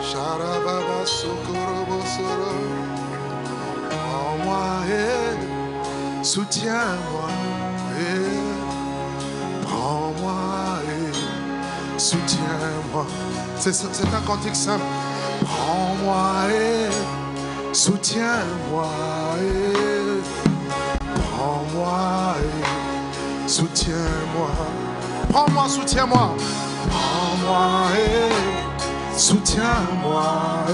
Sharababa Sokorobo Soro. Prends-moi et soutiens-moi. Prends-moi et soutiens-moi. C'est un cantique simple. Prends-moi et soutiens-moi. Prends-moi et soutiens-moi. Prends-moi, soutiens-moi. Prends-moi et soutiens-moi.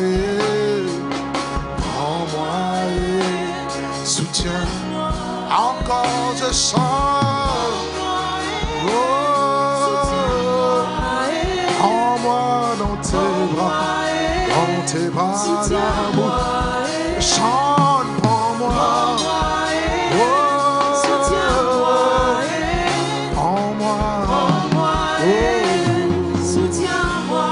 Prends-moi et soutiens-moi. Encore je sens. Oh, prends-moi dans tes bras d'amour. Chante, prends-moi. Oh, prends-moi. Oh, soutiens-moi.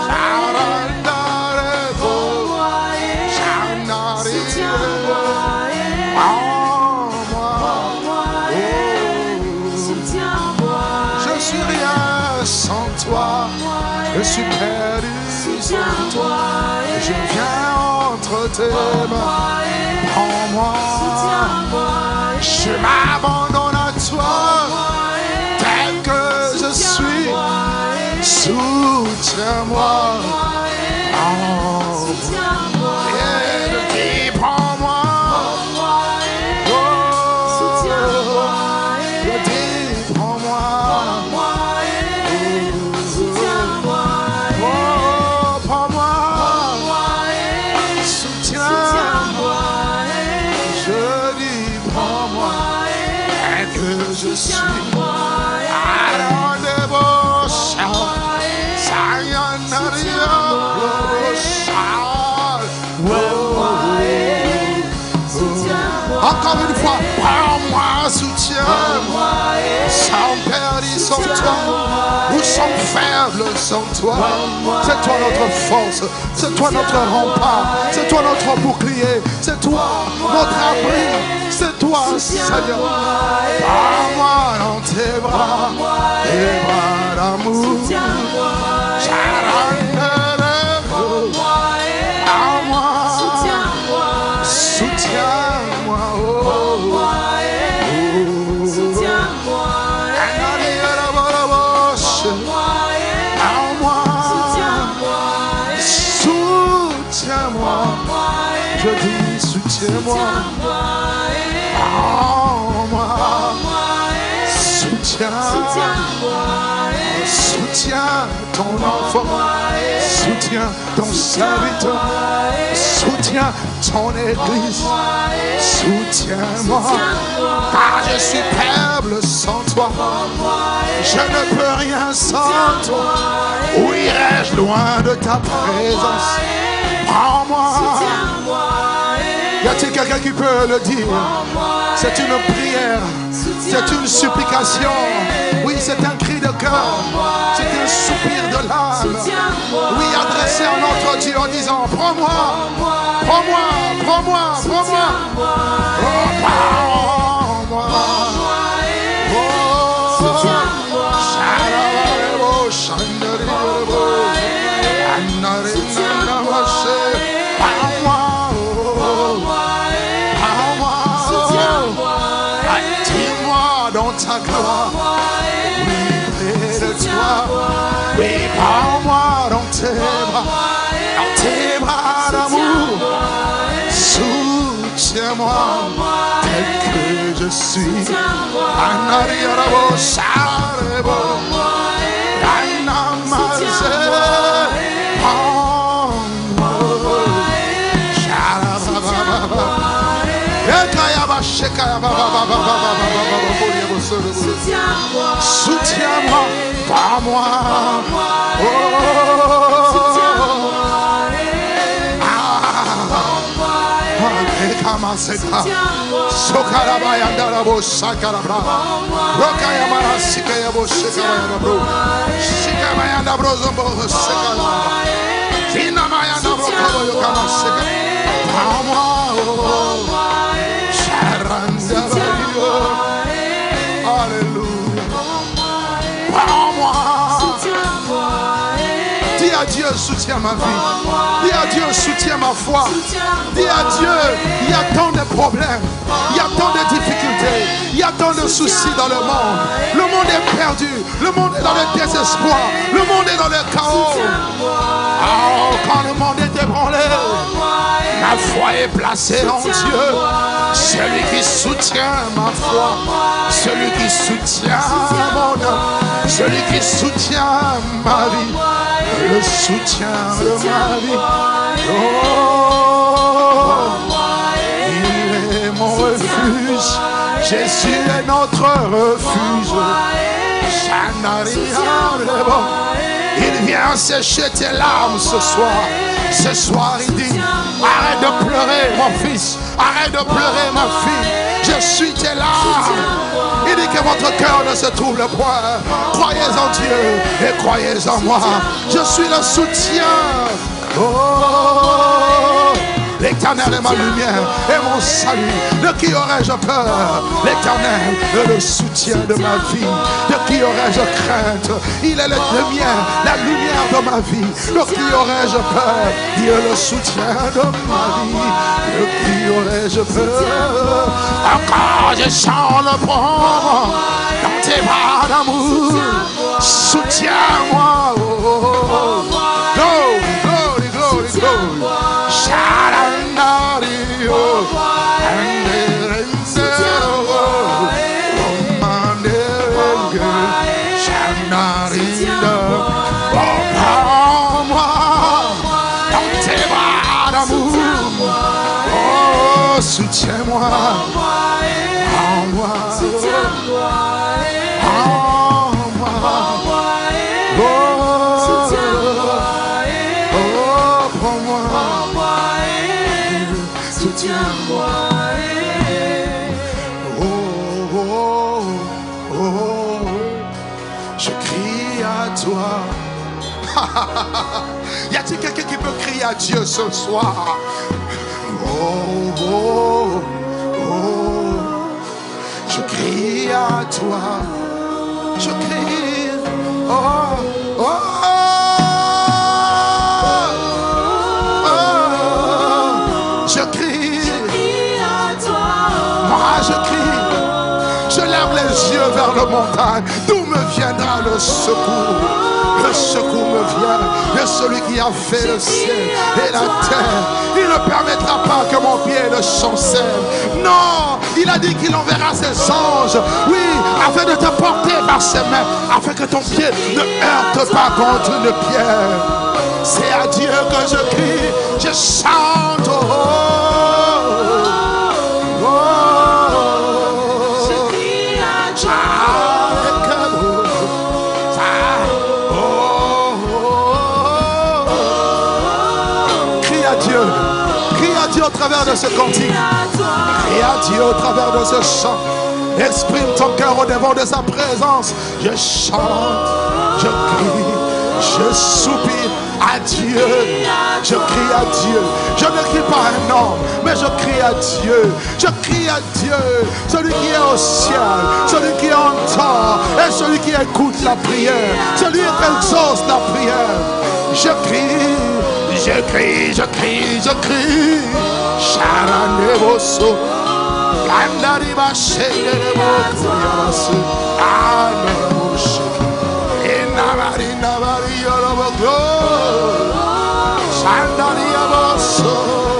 Je suis rien sans toi. Je suis perdu sans toi. Je viens entre tes mains. Prends-moi. Je m'abandonne à toi. Tel que je suis. Soutiens-moi. Encore une fois, prends-moi, soutiens-moi. Sans perdu sans toi, nous sommes faibles sans toi. C'est toi notre force, c'est toi notre rempart, c'est toi notre bouclier, c'est toi notre abri, c'est toi, Seigneur. Prends-moi dans tes bras d'amour. Soutiens-moi, soutiens-moi, je dis soutiens-moi, prends-moi, soutiens ton enfant, soutiens ton serviteur, soutiens ton église, soutiens-moi, car je suis faible sans toi, je ne peux rien sans toi, où irai-je loin de ta présence? Prends-moi. Y a-t-il quelqu'un qui peut le dire? C'est une prière, c'est une supplication, oui, c'est un cri de cœur, c'est un soupir de l'âme, oui, adressé à notre Dieu en disant prends-moi, prends-moi, prends-moi, prends-moi, oh, prends-moi, ta gloire, oui, près de toi, oui, prends-moi dans tes bras d'amour, soutiens-moi, tel que je suis, Anariarabo, Sarebo, Anamaze, prends-moi, Sharababa, soutiens-moi, pas moi. Alléluia. Dis à Dieu, soutiens. soutiens ma vie. Dis à Dieu, soutiens ma foi. Dis à Dieu, il y a tant de problèmes, il y a tant de difficultés, il y a tant de soucis dans le monde. Le monde est perdu, le monde est dans le désespoir, le monde est dans le chaos. Oh, quand le monde est ébranlé, ma foi est placée en Dieu. Celui qui soutient ma foi, celui qui soutient mon âme, celui qui soutient ma vie, le soutien de ma vie. Oh, il est mon refuge. Jésus est notre refuge. Il vient sécher tes larmes ce soir. Ce soir, il dit, arrête de pleurer, mon fils. Arrête de pleurer, ma fille. Je suis tes larmes. Il dit que votre cœur ne se trouble point. Croyez en Dieu et croyez en moi. Je suis le soutien. Oh, l'Éternel est ma lumière et mon salut. De qui aurais-je peur? L'Éternel est le soutien de ma vie. De qui aurais-je crainte? Il est la lumière de ma vie. De qui aurais-je peur? Il est le soutien de ma vie. De qui aurais-je peur? Encore je sens le prendre dans tes bras d'amour. Soutiens-moi. Oh, oh, oh. Glory, glory, glory, glory. Soutiens-moi, en moi, soutiens-moi. Oh, oh, oh, je crie à toi. Y a-t-il quelqu'un qui peut crier à Dieu ce soir? Oh, oh, oh, je crie à toi, je crie, oh, oh, oh, je crie à toi, moi je crie, je lève les yeux vers le montagne, d'où me viendra le secours? Le secours me vient de celui qui a fait le ciel et la terre. Il ne permettra pas que mon pied ne chancelle. Non, il a dit qu'il enverra ses anges, oui, afin de te porter par ses mains, afin que ton pied ne heurte pas contre une pierre. C'est à Dieu que je crie, je chante. Oh, oh, oh, je crie à Dieu. Au travers de ce cantique, crie à Dieu au travers de ce chant. Exprime ton cœur au devant de sa présence. Je chante, je crie, je soupire à Dieu. Je crie à Dieu. Je ne crie pas à un homme, mais je crie à Dieu. Je crie à Dieu, celui qui est au ciel, celui qui entend et celui qui écoute la prière, celui qui exauce la prière. Je crie. Je crie, je crie, je crie. Sharaneboso. Andariba Shenebo Kuyabasu. Anebushi. Inamarina Variologo. Shandariaboso.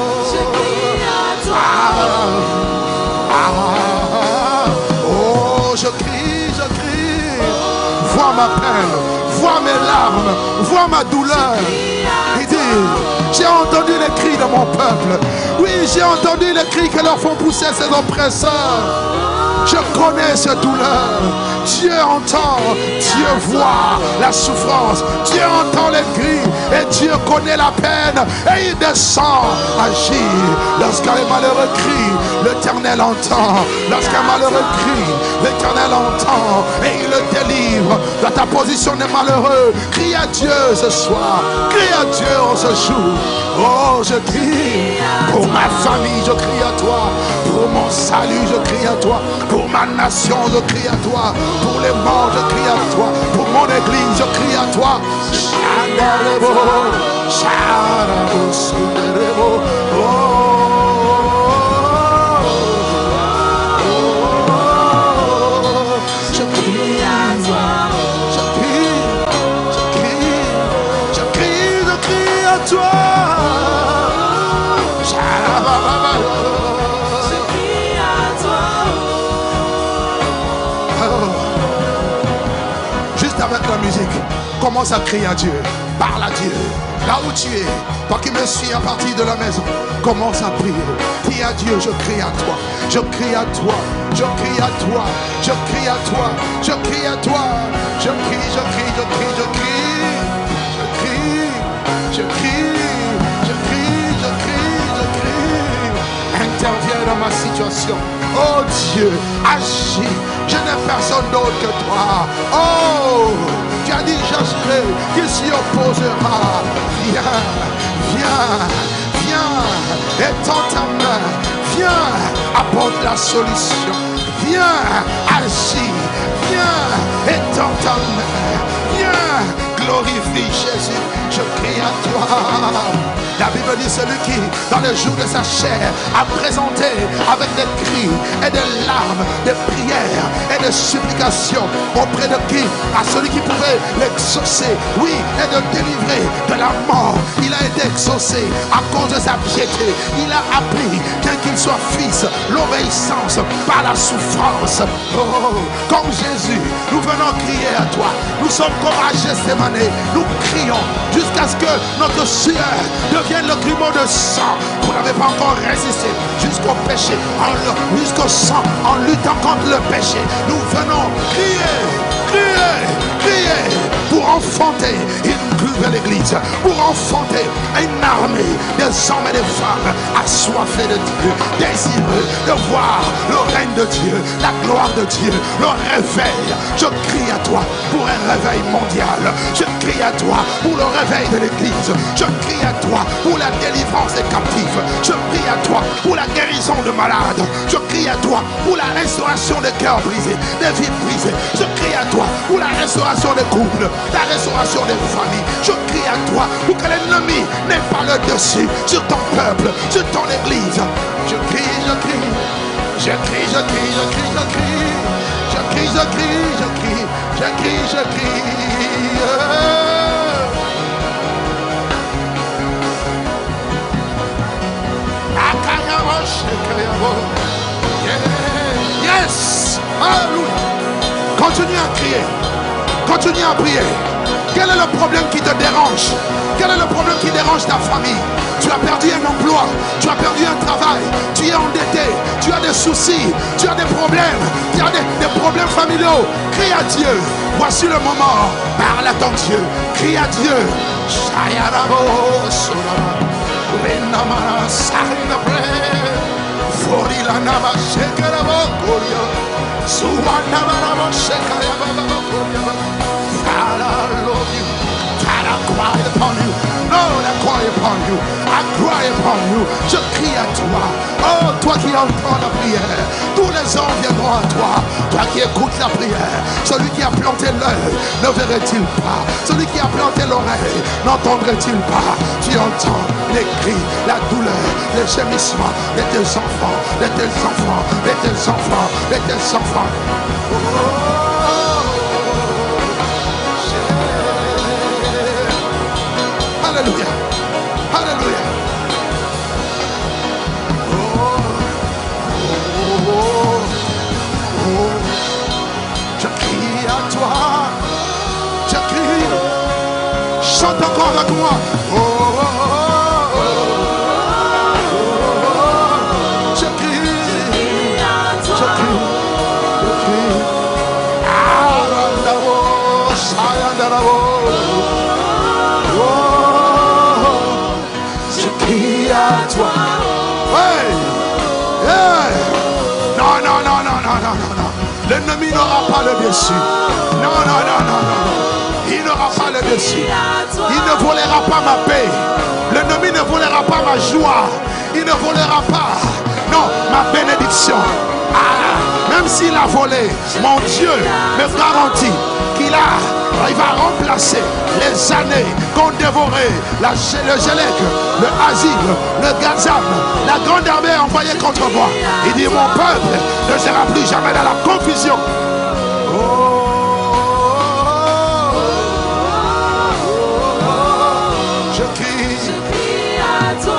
Oh, je crie, je crie. Vois ma peine, vois mes larmes, vois ma douleur. Il dit, j'ai entendu les cris de mon peuple. Oui, j'ai entendu les cris que leur font pousser ces oppresseurs. Je connais cette douleur. Dieu entend, Dieu voit la souffrance, Dieu entend les cris et Dieu connaît la peine et il descend agir. Lorsqu'un malheureux crie, l'Éternel entend. Lorsqu'un malheureux crie, l'Éternel entend et il le délivre de ta position de malheureux. Crie à Dieu ce soir, crie à Dieu en ce jour. Oh, je crie pour ma famille, je crie à toi. Pour mon salut, je crie à toi. Pour ma nation, je crie à toi. Pour les morts, je crie à toi. Pour mon église, je crie à toi. Je crie à toi. Je crie, je crie, je crie, je crie à toi. Juste avec la musique, commence à crier à Dieu. Parle à Dieu. Là où tu es, toi qui me suis à partir de la maison, commence à prier. Dis à Dieu, je crie à toi. Je crie à toi. Je crie à toi. Je crie à toi. Je crie à toi. Je crie, je crie, je crie, je crie. Je crie. Je crie. Je crie, je crie, je crie. Interviens dans ma situation. Oh Dieu, agis. Je n'ai personne d'autre que toi. Oh, tu as dit j'agirai. Qui s'y opposera? Viens, viens, viens. Étends ta main. Viens, apporte la solution. Viens, agis. Viens, étends ta main. Viens, glorifie Jésus. Je crie à toi. La Bible dit celui qui, dans le jour de sa chair, a présenté avec des cris et des larmes, des prières et des supplications auprès de qui? À celui qui pouvait l'exaucer, oui, et de délivrer de la mort. Il a été exaucé à cause de sa piété. Il a appris qu'un qu'il soit fils, l'obéissance par la souffrance. Oh, comme Jésus, nous venons crier à toi. Nous sommes comme à Gethsémane. Nous crions jusqu'à ce que notre sueur devienne le grumeau de sang. Vous n'avez pas encore résisté jusqu'au péché, jusqu'au sang, en luttant contre le péché. Nous venons crier, crier, crier pour enfanter une nouvelle église, pour enfanter une armée des hommes et des femmes assoiffés de Dieu, désireux de voir le règne de Dieu, la gloire de Dieu, le réveil. Je crie à toi pour un réveil mondial. Je crie à toi pour le réveil de l'église. Je crie à toi pour la délivrance des captifs. Je crie à toi pour la guérison de malades. Je crie à toi pour la restauration des cœurs brisés, des vies brisées. Je crie à toi pour la restauration des couples, la restauration des familles. Je crie à toi pour que l'ennemi n'ait pas le dessus sur ton peuple, sur ton église. Je crie, je crie. Je crie, je crie, je crie, je crie. Je crie, je crie, je crie. Je crie, je crie. Yes! Alléluia! Continue à crier. Continue à prier. Quel est le problème qui te dérange? Quel est le problème qui dérange ta famille? Tu as perdu un emploi, tu as perdu un travail, tu es endetté, tu as des soucis, tu as des problèmes, tu as des problèmes familiaux. Crie à Dieu. Voici le moment. Parle à ton Dieu. Crie à Dieu. Lord, I cry upon you. I cry upon you. Je crie à toi. Oh, toi qui entends la prière. Tous les hommes viendront à toi. Toi qui écoutes la prière. Celui qui a planté l'œil, ne verrait-il pas? Celui qui a planté l'oreille, n'entendrait-il pas? Tu entends les cris, la douleur, les gémissements de tes enfants, de tes enfants, de tes enfants, de tes enfants. Oh. Alléluia. Alléluia. Oh. Oh. Oh. Je crie à toi. Je crie. Chante encore avec moi. Oh. Oh. Oh. Je crie. Je crie. Je crie. Arandavo. Sayandavo. À toi. Hey. Hey. Non, non, non, non, non, non, non, non. L'ennemi n'aura pas le dessus. Non, non, non, non, non, non. Il n'aura pas le dessus. Il ne volera pas ma paix. L'ennemi ne volera ma joie. Il ne volera pas. Non, ma bénédiction. Même s'il a volé, mon Dieu me garantit qu'il va remplacer les années qu'ont dévoré le Gélec, le Azib, le Gazam, la grande armée envoyée contre moi. Il dit, mon peuple ne sera plus jamais dans la confusion. Je crie à toi.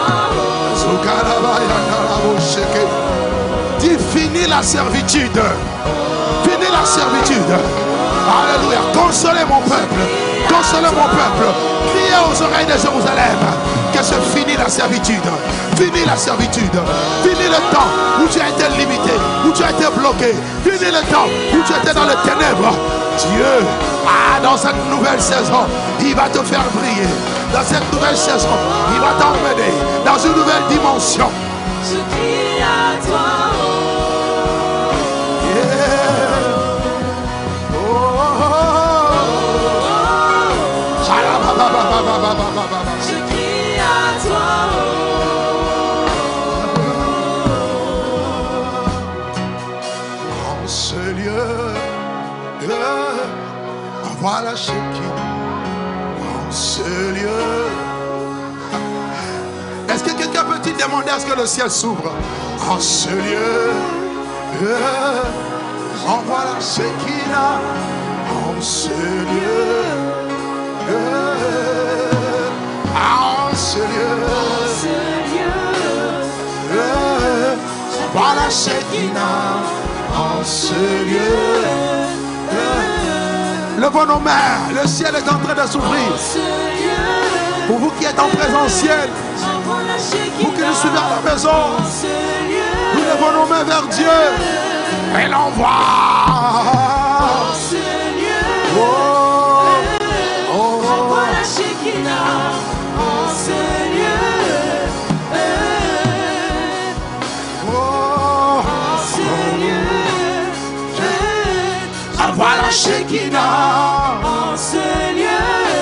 Dis, finis la servitude. Finis la servitude. Alléluia. Consolez mon peuple. Consolez mon peuple. Criez aux oreilles de Jérusalem que se finit la servitude. Finis la servitude. Finis le temps où tu as été limité, où tu as été bloqué. Finis le temps où tu étais dans les ténèbres. Dieu, dans cette nouvelle saison, il va te faire briller. Dans cette nouvelle saison, il va t'emmener dans une nouvelle dimension. Je crie à toi. Je crie à toi. En ce lieu, envoie la Shekinah. En ce lieu. Est-ce que quelqu'un peut-il demander à ce que le ciel s'ouvre? En ce lieu, envoie la Shekinah. En ce lieu. En ce lieu, envoie la Shekinah. En ce lieu, levons nos mains, le ciel est en train de s'ouvrir. Pour vous qui êtes en présentiel, vous qui nous suivez à la maison, nous levons nos mains vers Dieu et l'envoie. Voilà Shekinah en ce lieu.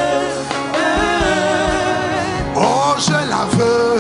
Oh, je la veux.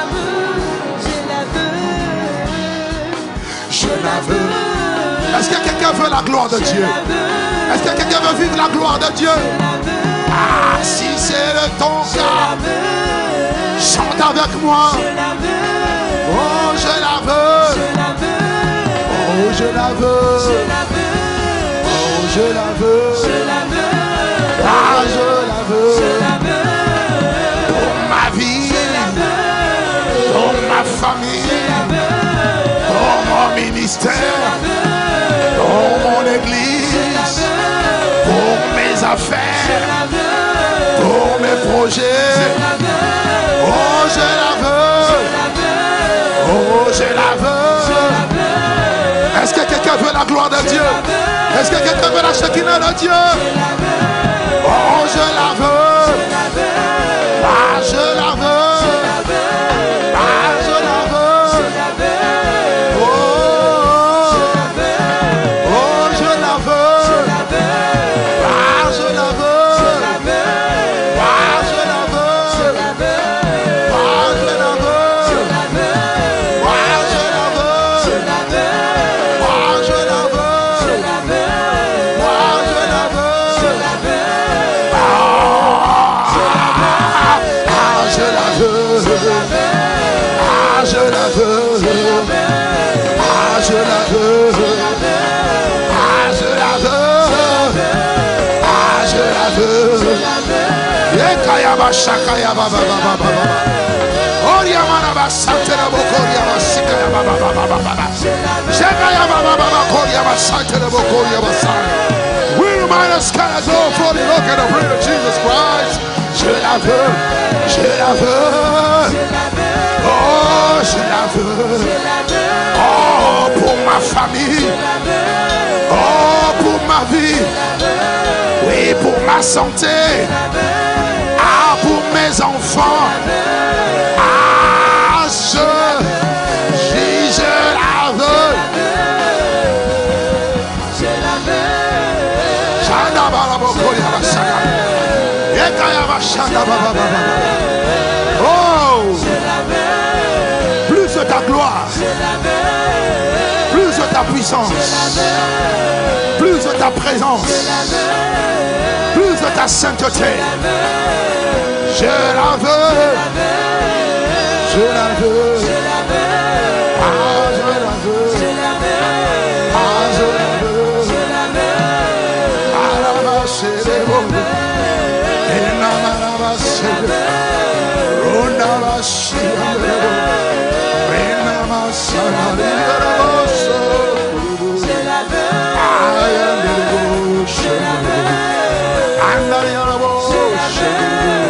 Je la veux. Est-ce que quelqu'un veut la gloire de Dieu? Est-ce que quelqu'un veut vivre la gloire de Dieu? Ah, si c'est le ton cas, chante avec moi. Oh, je la veux. Oh, je la veux. Je la veux, ah, je la veux, pour ma vie, pour ma famille, pour mon ministère, pour mon église, pour mes affaires, pour mes projets. Oh, je la veux, oh, je la veux. Est-ce que quelqu'un veut la gloire de Dieu? Est-ce que quelqu'un veut la Shekinah de Dieu? Oh, je la veux. Ah, je la veux. Ah, je la veux. Oh, je la veux. Ah, je la veux. Ah, je la veux. Ah, je la veux. Ah, je la veux. Ah, je la veux. Shakaya baba baba baba. Oria mana basantera bokoria basikaya baba baba baba. Shakaya baba baba koria basantera bokoria basai. We remind us kind of go for the look at the bring of Jesus Christ. Je la veux, je la veux. Oh, je la veux. Oh, pour ma famille. Oh, pour ma vie. Oui, pour ma santé. Ah, pour mes enfants. Ah, je la veux. Je la veux. Chanda baba bokoria basaka. Ekaya bashanda baba baba. Oh, je la veux. ta puissance, plus de ta présence, plus de ta sainteté. Je la veux, je la veux, ah je la veux, ah je la veux, ah la vache est bonne, et la vache est bonne, on a vache est bonne, et la vache est bonne, je la veux, ah je la veux, je la veux, ah la vache est bonne.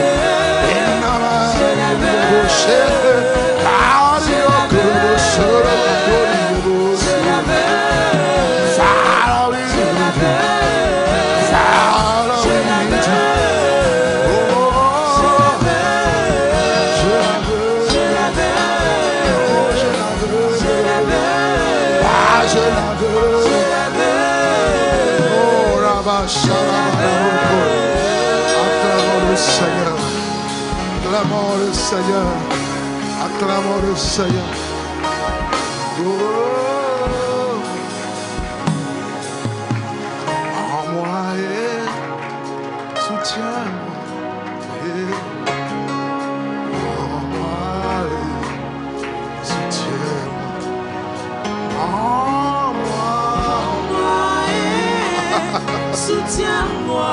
Acclamons le Seigneur, acclamons le Seigneur. Oh, en moi et soutiens-moi. En moi et soutiens-moi. En moi et soutiens-moi.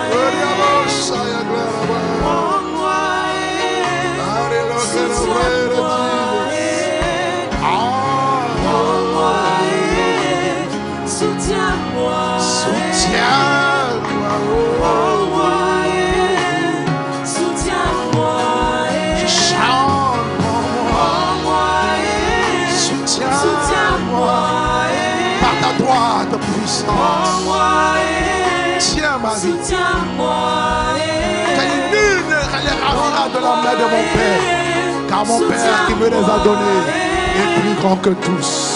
Tiens ma vie. Que nul ne les ravira de la main de mon Père, car mon Père qui me les a donnés est plus grand que tous.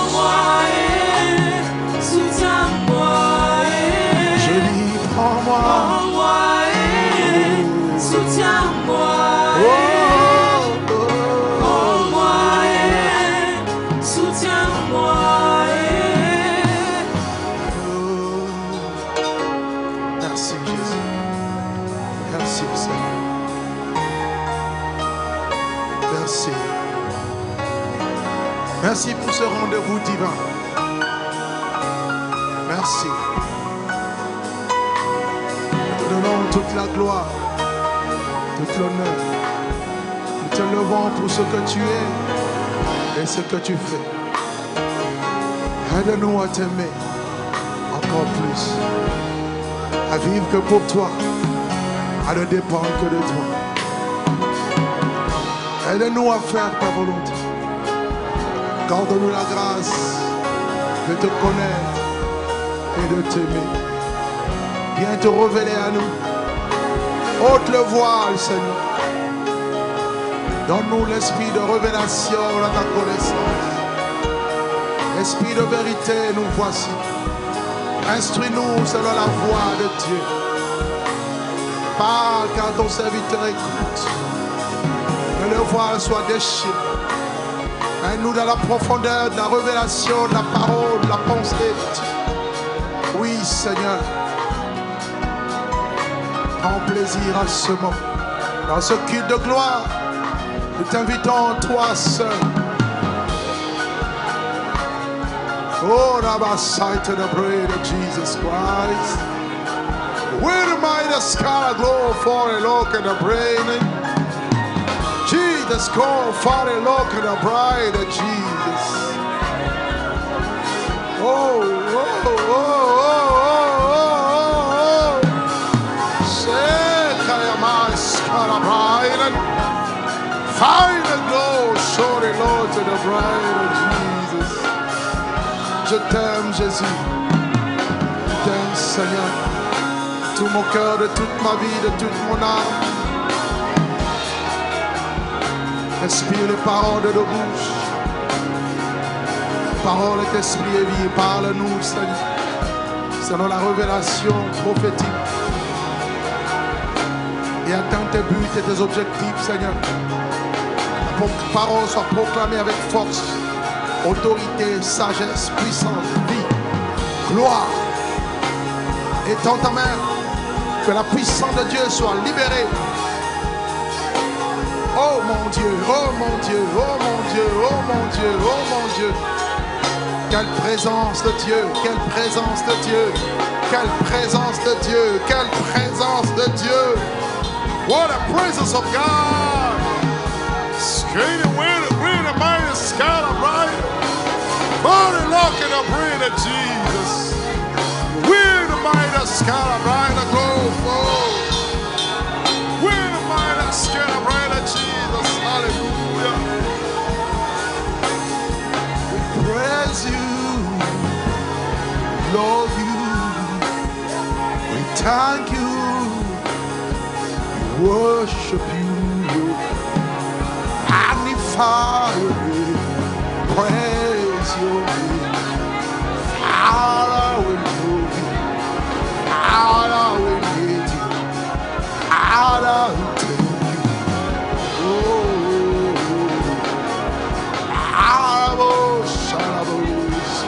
Je dis prends-moi, soutiens-moi. Merci pour ce rendez-vous divin. Merci. Nous te donnons toute la gloire, toute l'honneur. Nous te levons pour ce que tu es et ce que tu fais. Aide-nous à t'aimer encore plus, à vivre que pour toi, à ne dépendre que de toi. Aide-nous à faire ta volonté. Accorde-nous la grâce de te connaître et de t'aimer. Viens te révéler à nous. Ôte le voile, Seigneur. Donne-nous l'esprit de révélation dans ta connaissance. Esprit de vérité, nous voici. Instruis-nous selon la voix de Dieu. Parle car ton serviteur écoute. Que le voile soit déchiré. Aide-nous dans la profondeur de la révélation, de la parole, de la pensée de Dieu. Oui, Seigneur. Prends plaisir à ce moment. Dans ce culte de gloire, nous t'invitons, toi seul. Oh, Rabbi, sight to the bread of Jesus Christ. With my sky glow for a look at the brain. Jesus, go for a look at the bride of Jesus. Oh, oh, oh, oh, oh, oh, oh. Say, Kayama, Skara bride. Find a glow, show the Lord to the bride of Jesus. Je t'aime, Jésus. Je t'aime, Seigneur. Tout mon cœur, de toute ma vie, de toute mon âme. Respire les paroles de nos bouches. Parole et esprit et vie. Parle-nous, Seigneur, selon la révélation prophétique. Et atteins tes buts et tes objectifs, Seigneur. Que ta parole soit proclamée avec force autorité, sagesse, puissance, vie, gloire est dans ta main. Que la puissance de Dieu soit libérée. Oh mon Dieu, oh mon Dieu, oh mon Dieu, oh mon Dieu, oh mon Dieu. Quelle présence de Dieu, quelle présence de Dieu, quelle présence de Dieu, quelle présence de Dieu. What a presence of God. Skating with the mighty sky, right? Body locking up, breathe of Jesus. With the mighty sky, right? The glow forward. With the mighty sky, right? Of Jesus. Hallelujah. We praise you, love you, we thank you, we worship you, magnify your name, praise your name. Father, we love you, Father, we need you, Father, we thank you. Oh, Father, Shalabos.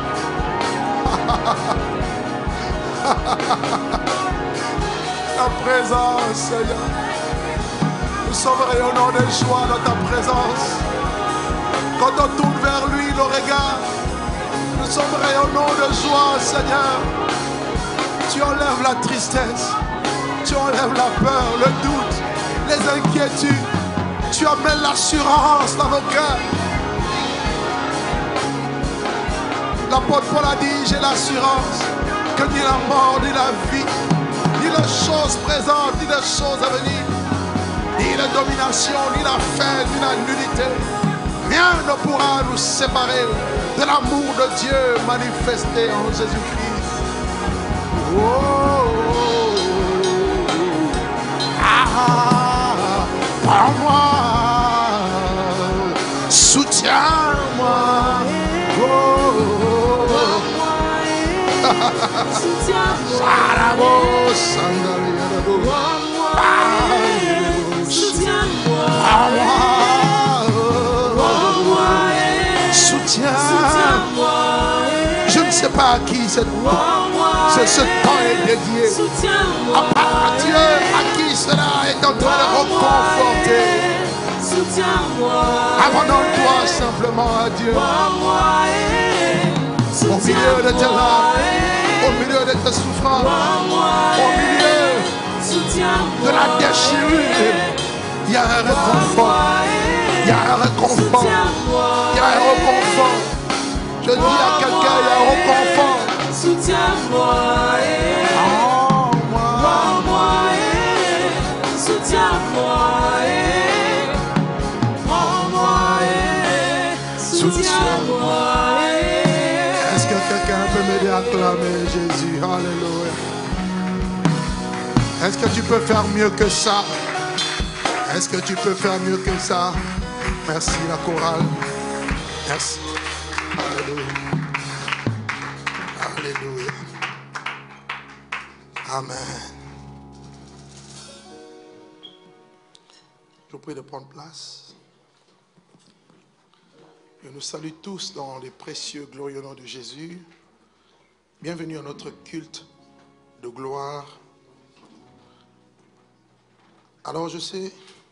Ta présence, Seigneur. Nous sommes rayonnants de joie dans ta présence. Quand on tourne vers lui le regard, nous sommes rayonnants de joie, Seigneur. Tu enlèves la tristesse, tu enlèves la peur, le doute, les inquiétudes. Tu amènes l'assurance dans nos cœurs. L'apôtre Paul a dit, j'ai l'assurance que ni la mort, ni la vie, ni les choses présentes, ni les choses à venir, ni la domination, ni la faim, ni la nudité, rien ne pourra nous séparer de l'amour de Dieu manifesté en Jésus-Christ. Oh, oh, oh. Ah, prends-moi, soutiens-moi. Oh, oh, oh. Soutiens-moi. Je ne sais pas à qui ce temps est dédié. À part Dieu, à qui cela est en train de reconforter. Abandonne-toi simplement à Dieu. Au milieu de tes larmes, au milieu de tes souffrances, au milieu de la déchirure, il y a un réconfort. Il y a un réconfort. Il y a un réconfort. Je dis à quelqu'un, il y a un réconfort. Soutiens-moi. Soutiens-moi. Soutiens-moi. Est-ce que quelqu'un peut m'aider à acclamer Jésus? Alléluia. Est-ce que tu peux faire mieux que ça? Est-ce que tu peux faire mieux que ça? Merci la chorale. Merci. Alléluia. Alléluia. Amen. Je vous prie de prendre place. Je nous salue tous dans les précieux, glorieux noms de Jésus. Bienvenue à notre culte de gloire. Alors je sais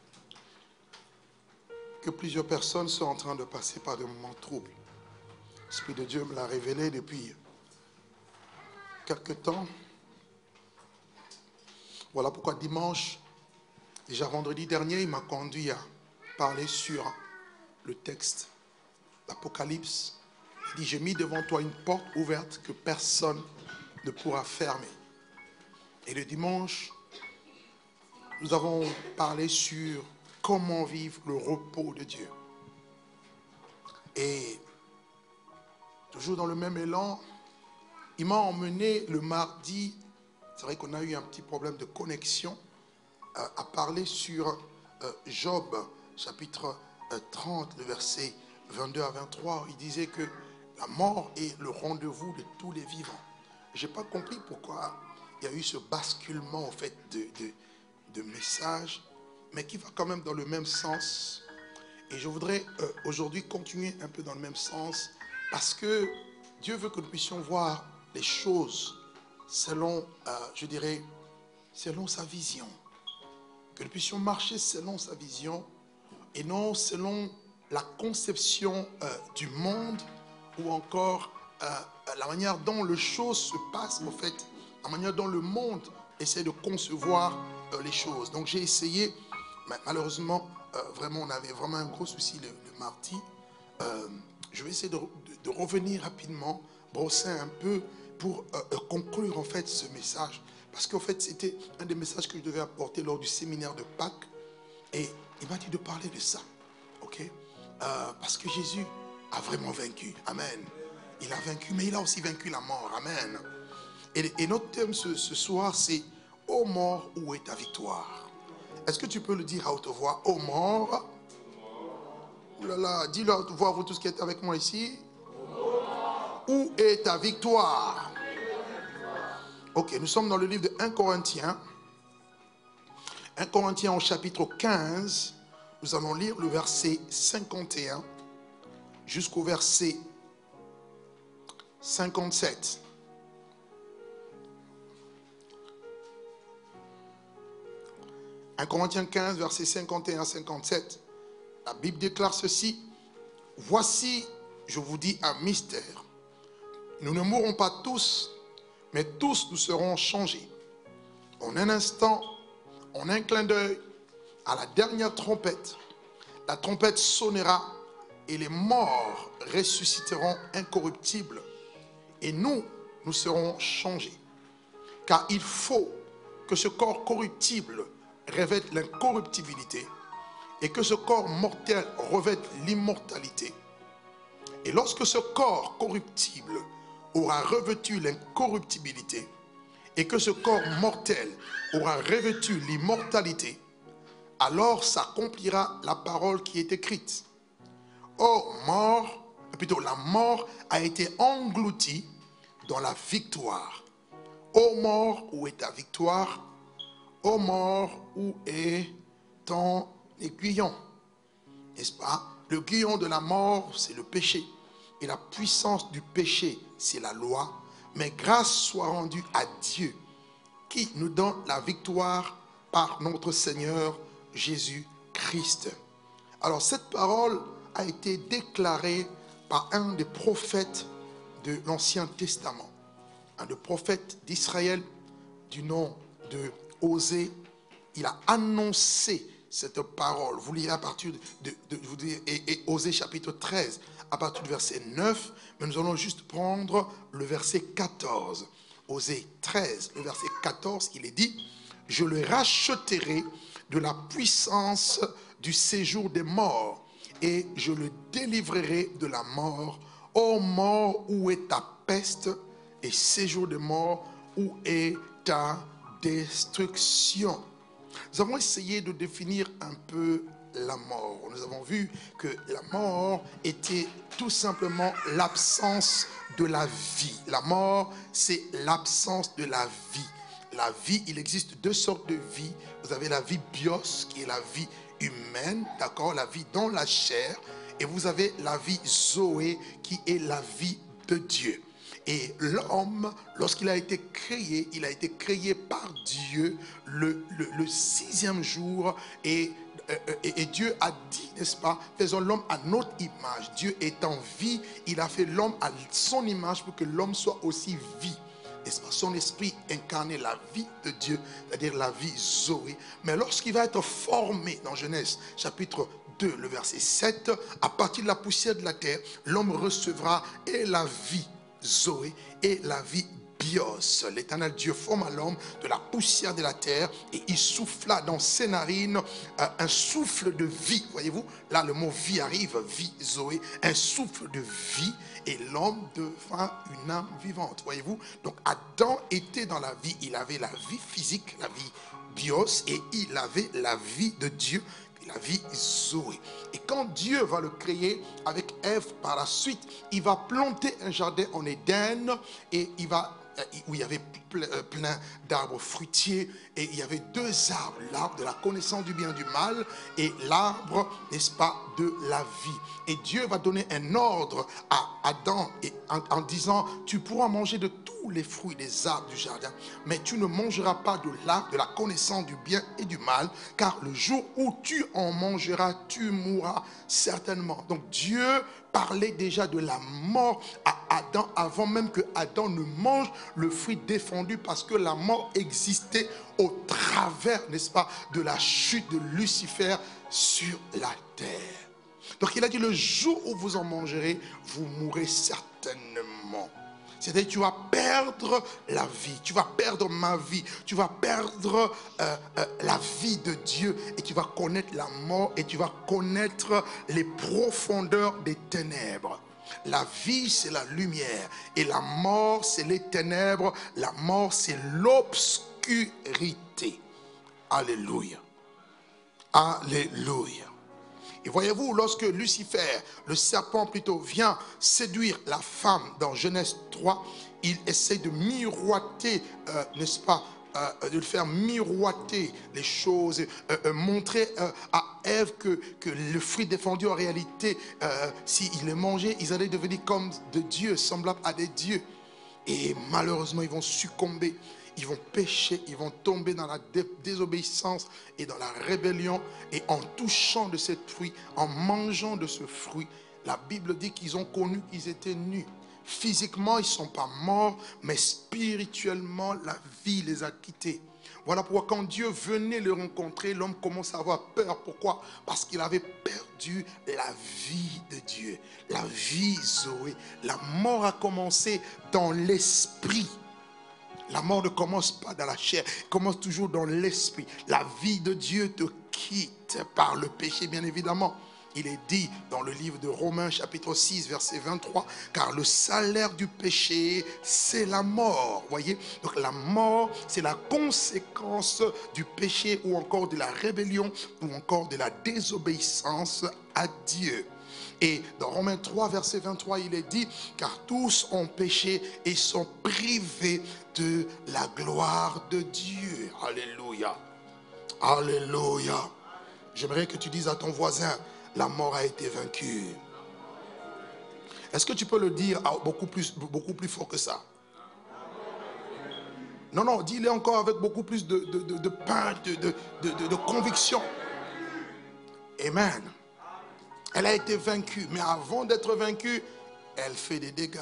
que plusieurs personnes sont en train de passer par des moments troubles. L'Esprit de Dieu me l'a révélé depuis quelque temps. Voilà pourquoi dimanche, déjà vendredi dernier, il m'a conduit à parler sur le texte d'Apocalypse. Il dit, j'ai mis devant toi une porte ouverte que personne ne pourra fermer. Et le dimanche, nous avons parlé sur comment vivre le repos de Dieu. Et toujours dans le même élan, il m'a emmené le mardi, c'est vrai qu'on a eu un petit problème de connexion, à parler sur Job, chapitre 30, le verset 22 à 23. Il disait que la mort est le rendez-vous de tous les vivants. Je n'ai pas compris pourquoi il y a eu ce basculement en fait, de message, mais qui va quand même dans le même sens. Et je voudrais aujourd'hui continuer un peu dans le même sens, parce que Dieu veut que nous puissions voir les choses selon, je dirais, selon sa vision. Que nous puissions marcher selon sa vision et non selon la conception du monde ou encore la manière dont les choses se passent, en fait, la manière dont le monde essaie de concevoir les choses. Donc j'ai essayé, mais malheureusement, vraiment, on avait vraiment un gros souci le mardi. Je vais essayer de revenir rapidement, brosser un peu pour conclure en fait ce message. Parce qu'en fait, c'était un des messages que je devais apporter lors du séminaire de Pâques. Et il m'a dit de parler de ça. Ok? Parce que Jésus a vraiment vaincu. Amen. Il a vaincu, mais il a aussi vaincu la mort. Amen. Et notre thème ce soir, c'est « Ô mort, où est ta victoire ?» Est-ce que tu peux le dire à haute voix? « Ô mort ?» Ouh là là, dis-le à haute voix, vous tous qui êtes avec moi ici. « Où est ta victoire ?» Ok, nous sommes dans le livre de 1 Corinthiens. 1 Corinthiens au chapitre 15. Nous allons lire le verset 51 jusqu'au verset 57. « 1 Corinthiens 15, versets 51 à 57. La Bible déclare ceci. « Voici, je vous dis un mystère. Nous ne mourrons pas tous, mais tous nous serons changés. En un instant, en un clin d'œil, à la dernière trompette, la trompette sonnera et les morts ressusciteront incorruptibles. Et nous serons changés. Car il faut que ce corps corruptible revête l'incorruptibilité et que ce corps mortel revête l'immortalité. Et lorsque ce corps corruptible aura revêtu l'incorruptibilité et que ce corps mortel aura revêtu l'immortalité, alors s'accomplira la parole qui est écrite. Oh mort, plutôt la mort a été engloutie dans la victoire. Ô mort, où est ta victoire? Ô mort, où est ton aiguillon? N'est-ce pas? Le aiguillon de la mort, c'est le péché. Et la puissance du péché, c'est la loi. Mais grâce soit rendue à Dieu, qui nous donne la victoire par notre Seigneur Jésus-Christ. Alors cette parole a été déclarée par un des prophètes de l'Ancien Testament. Un des prophètes d'Israël du nom de Osée. Il a annoncé cette parole. Vous lirez à partir et Osée chapitre 13, à partir du verset 9. Mais nous allons juste prendre le verset 14. Osée 13, le verset 14, il est dit « Je le racheterai de la puissance du séjour des morts et je le délivrerai de la mort. Ô mort, où est ta peste? Et séjour des morts, où est ta destruction ?» Nous avons essayé de définir un peu la mort. Nous avons vu que la mort était tout simplement l'absence de la vie. La mort, c'est l'absence de la vie. La vie, il existe deux sortes de vie. Vous avez la vie bios, qui est la vie humaine, d'accord, la vie dans la chair. Et vous avez la vie zoé, qui est la vie de Dieu. Et l'homme, lorsqu'il a été créé, il a été créé par Dieu le sixième jour. Et Dieu a dit, n'est-ce pas, faisons l'homme à notre image. Dieu est en vie, il a fait l'homme à son image pour que l'homme soit aussi vie. N'est-ce pas? Son esprit incarnait la vie de Dieu, c'est-à-dire la vie Zoé. Mais lorsqu'il va être formé dans Genèse chapitre 2, le verset 7, à partir de la poussière de la terre, l'homme recevra et la vie Zoé et la vie bios. L'Éternel Dieu forma l'homme de la poussière de la terre et il souffla dans ses narines un souffle de vie. Voyez-vous, là le mot vie arrive, vie Zoé, un souffle de vie et l'homme devint une âme vivante. Voyez-vous, donc Adam était dans la vie, il avait la vie physique, la vie bios et il avait la vie de Dieu, la vie Zoé. Et quand Dieu va le créer avec Ève par la suite, il va planter un jardin en Éden et il va où il y avait plein d'arbres fruitiers, et il y avait deux arbres, l'arbre de la connaissance du bien et du mal, et l'arbre, n'est-ce pas, de la vie. Et Dieu va donner un ordre à Adam en disant, tu pourras manger de tous les fruits des arbres du jardin, mais tu ne mangeras pas de l'arbre de la connaissance du bien et du mal, car le jour où tu en mangeras, tu mourras certainement. Donc Dieu parlait déjà de la mort à Adam avant même que Adam ne mange le fruit défendu, parce que la mort existait au travers, n'est-ce pas, de la chute de Lucifer sur la terre. Donc il a dit, le jour où vous en mangerez, vous mourrez certainement. C'est-à-dire, tu vas perdre la vie, tu vas perdre ma vie, tu vas perdre la vie de Dieu, et tu vas connaître la mort, et tu vas connaître les profondeurs des ténèbres. La vie, c'est la lumière, et la mort, c'est les ténèbres. La mort, c'est l'obscurité. Alléluia. Alléluia. Et voyez-vous, lorsque Lucifer, le serpent plutôt, vient séduire la femme dans Genèse 3, il essaie de miroiter, n'est-ce pas, de le faire miroiter les choses, montrer à Ève que le fruit défendu en réalité, s'ils le mangeaient, ils allaient devenir comme de Dieu, semblables à des dieux. Et malheureusement, ils vont succomber. Ils vont pécher, ils vont tomber dans la désobéissance et dans la rébellion. Et en touchant de cette fruit, en mangeant de ce fruit, la Bible dit qu'ils ont connu qu'ils étaient nus. Physiquement, ils ne sont pas morts, mais spirituellement, la vie les a quittés. Voilà pourquoi quand Dieu venait le rencontrer, l'homme commence à avoir peur. Pourquoi? Parce qu'il avait perdu la vie de Dieu, la vie Zoé. La mort a commencé dans l'esprit. La mort ne commence pas dans la chair, elle commence toujours dans l'esprit. La vie de Dieu te quitte par le péché, bien évidemment. Il est dit dans le livre de Romains chapitre 6 verset 23, car le salaire du péché, c'est la mort. Voyez, donc la mort, c'est la conséquence du péché, ou encore de la rébellion, ou encore de la désobéissance à Dieu. Et dans Romains 3 verset 23, il est dit, car tous ont péché et sont privés de la gloire de Dieu. Alléluia. Alléluia. J'aimerais que tu dises à ton voisin, la mort a été vaincue. Est-ce que tu peux le dire beaucoup plus fort que ça? Non, non, dis-le encore avec beaucoup plus de pain, de conviction. Amen. Elle a été vaincue, mais avant d'être vaincue, elle fait des dégâts.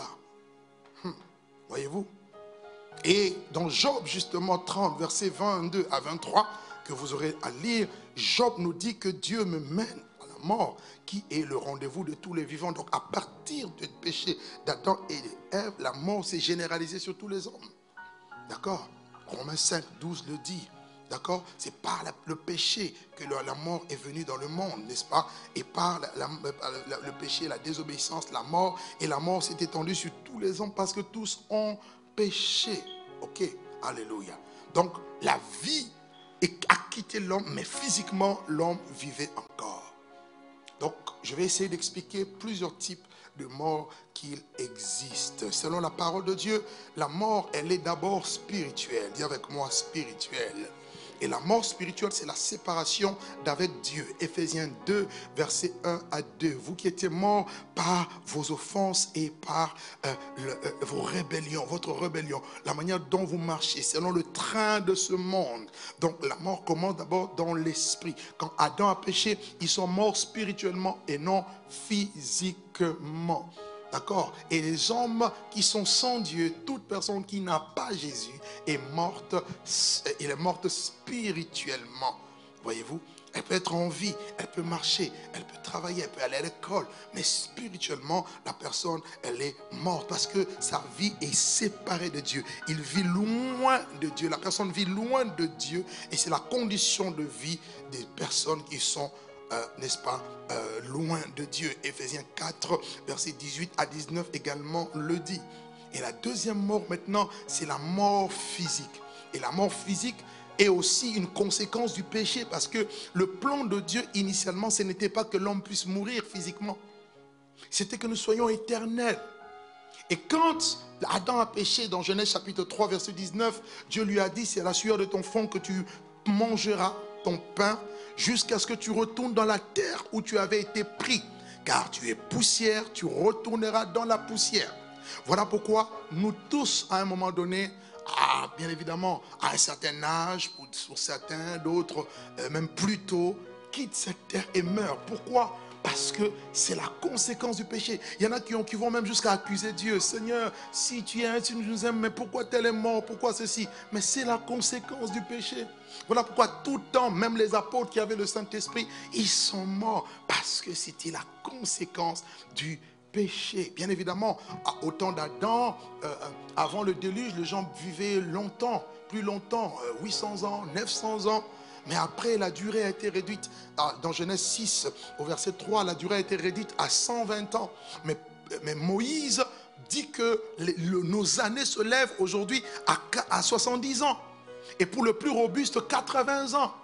Voyez-vous? Et dans Job, justement, 30, versets 22 à 23, que vous aurez à lire, Job nous dit que Dieu me mène à la mort, qui est le rendez-vous de tous les vivants. Donc, à partir du péché d'Adam et d'Ève, la mort s'est généralisée sur tous les hommes. D'accord? Romains 5, 12 le dit. D'accord? C'est par le péché que la mort est venue dans le monde, n'est-ce pas? Et par le péché, la désobéissance, la mort. Et la mort s'est étendue sur tous les hommes parce que tous ont péché. Ok? Alléluia. Donc, la vie a quitté l'homme, mais physiquement, l'homme vivait encore. Donc, je vais essayer d'expliquer plusieurs types de mort qu'il existe. Selon la parole de Dieu, la mort, elle est d'abord spirituelle. Dis avec moi, spirituelle. Et la mort spirituelle, c'est la séparation d'avec Dieu. Éphésiens 2, versets 1 à 2. Vous qui étiez morts par vos offenses et par vos rébellions, votre rébellion, la manière dont vous marchez, selon le train de ce monde. Donc la mort commence d'abord dans l'esprit. Quand Adam a péché, ils sont morts spirituellement et non physiquement. D'accord? Et les hommes qui sont sans Dieu, toute personne qui n'a pas Jésus est morte, elle est morte spirituellement. Voyez-vous? Elle peut être en vie, elle peut marcher, elle peut travailler, elle peut aller à l'école. Mais spirituellement, la personne, elle est morte parce que sa vie est séparée de Dieu. Il vit loin de Dieu. La personne vit loin de Dieu et c'est la condition de vie des personnes qui sont n'est-ce pas, loin de Dieu. Éphésiens 4, versets 18 à 19 également le dit. Et la deuxième mort maintenant, c'est la mort physique. Et la mort physique est aussi une conséquence du péché parce que le plan de Dieu initialement, ce n'était pas que l'homme puisse mourir physiquement. C'était que nous soyons éternels. Et quand Adam a péché dans Genèse chapitre 3 verset 19, Dieu lui a dit, c'est à la sueur de ton front que tu mangeras ton pain jusqu'à ce que tu retournes dans la terre où tu avais été pris. Car tu es poussière, tu retourneras dans la poussière. Voilà pourquoi nous tous, à un moment donné, bien évidemment, à un certain âge, pour certains, d'autres, même plus tôt, quittent cette terre et meurent. Pourquoi ? Parce que c'est la conséquence du péché. Il y en a qui vont même jusqu'à accuser Dieu. Seigneur, si tu es un, tu nous aimes, mais pourquoi tel est mort? Pourquoi ceci? Mais c'est la conséquence du péché. Voilà pourquoi tout le temps, même les apôtres qui avaient le Saint-Esprit, ils sont morts. Parce que c'était la conséquence du péché. Bien évidemment, au temps d'Adam, avant le déluge, les gens vivaient longtemps, plus longtemps, 800 ans, 900 ans. Mais après, la durée a été réduite. Dans Genèse 6, au verset 3, la durée a été réduite à 120 ans. Mais Moïse dit que nos années se lèvent aujourd'hui à 70 ans. Et pour le plus robuste, 80 ans.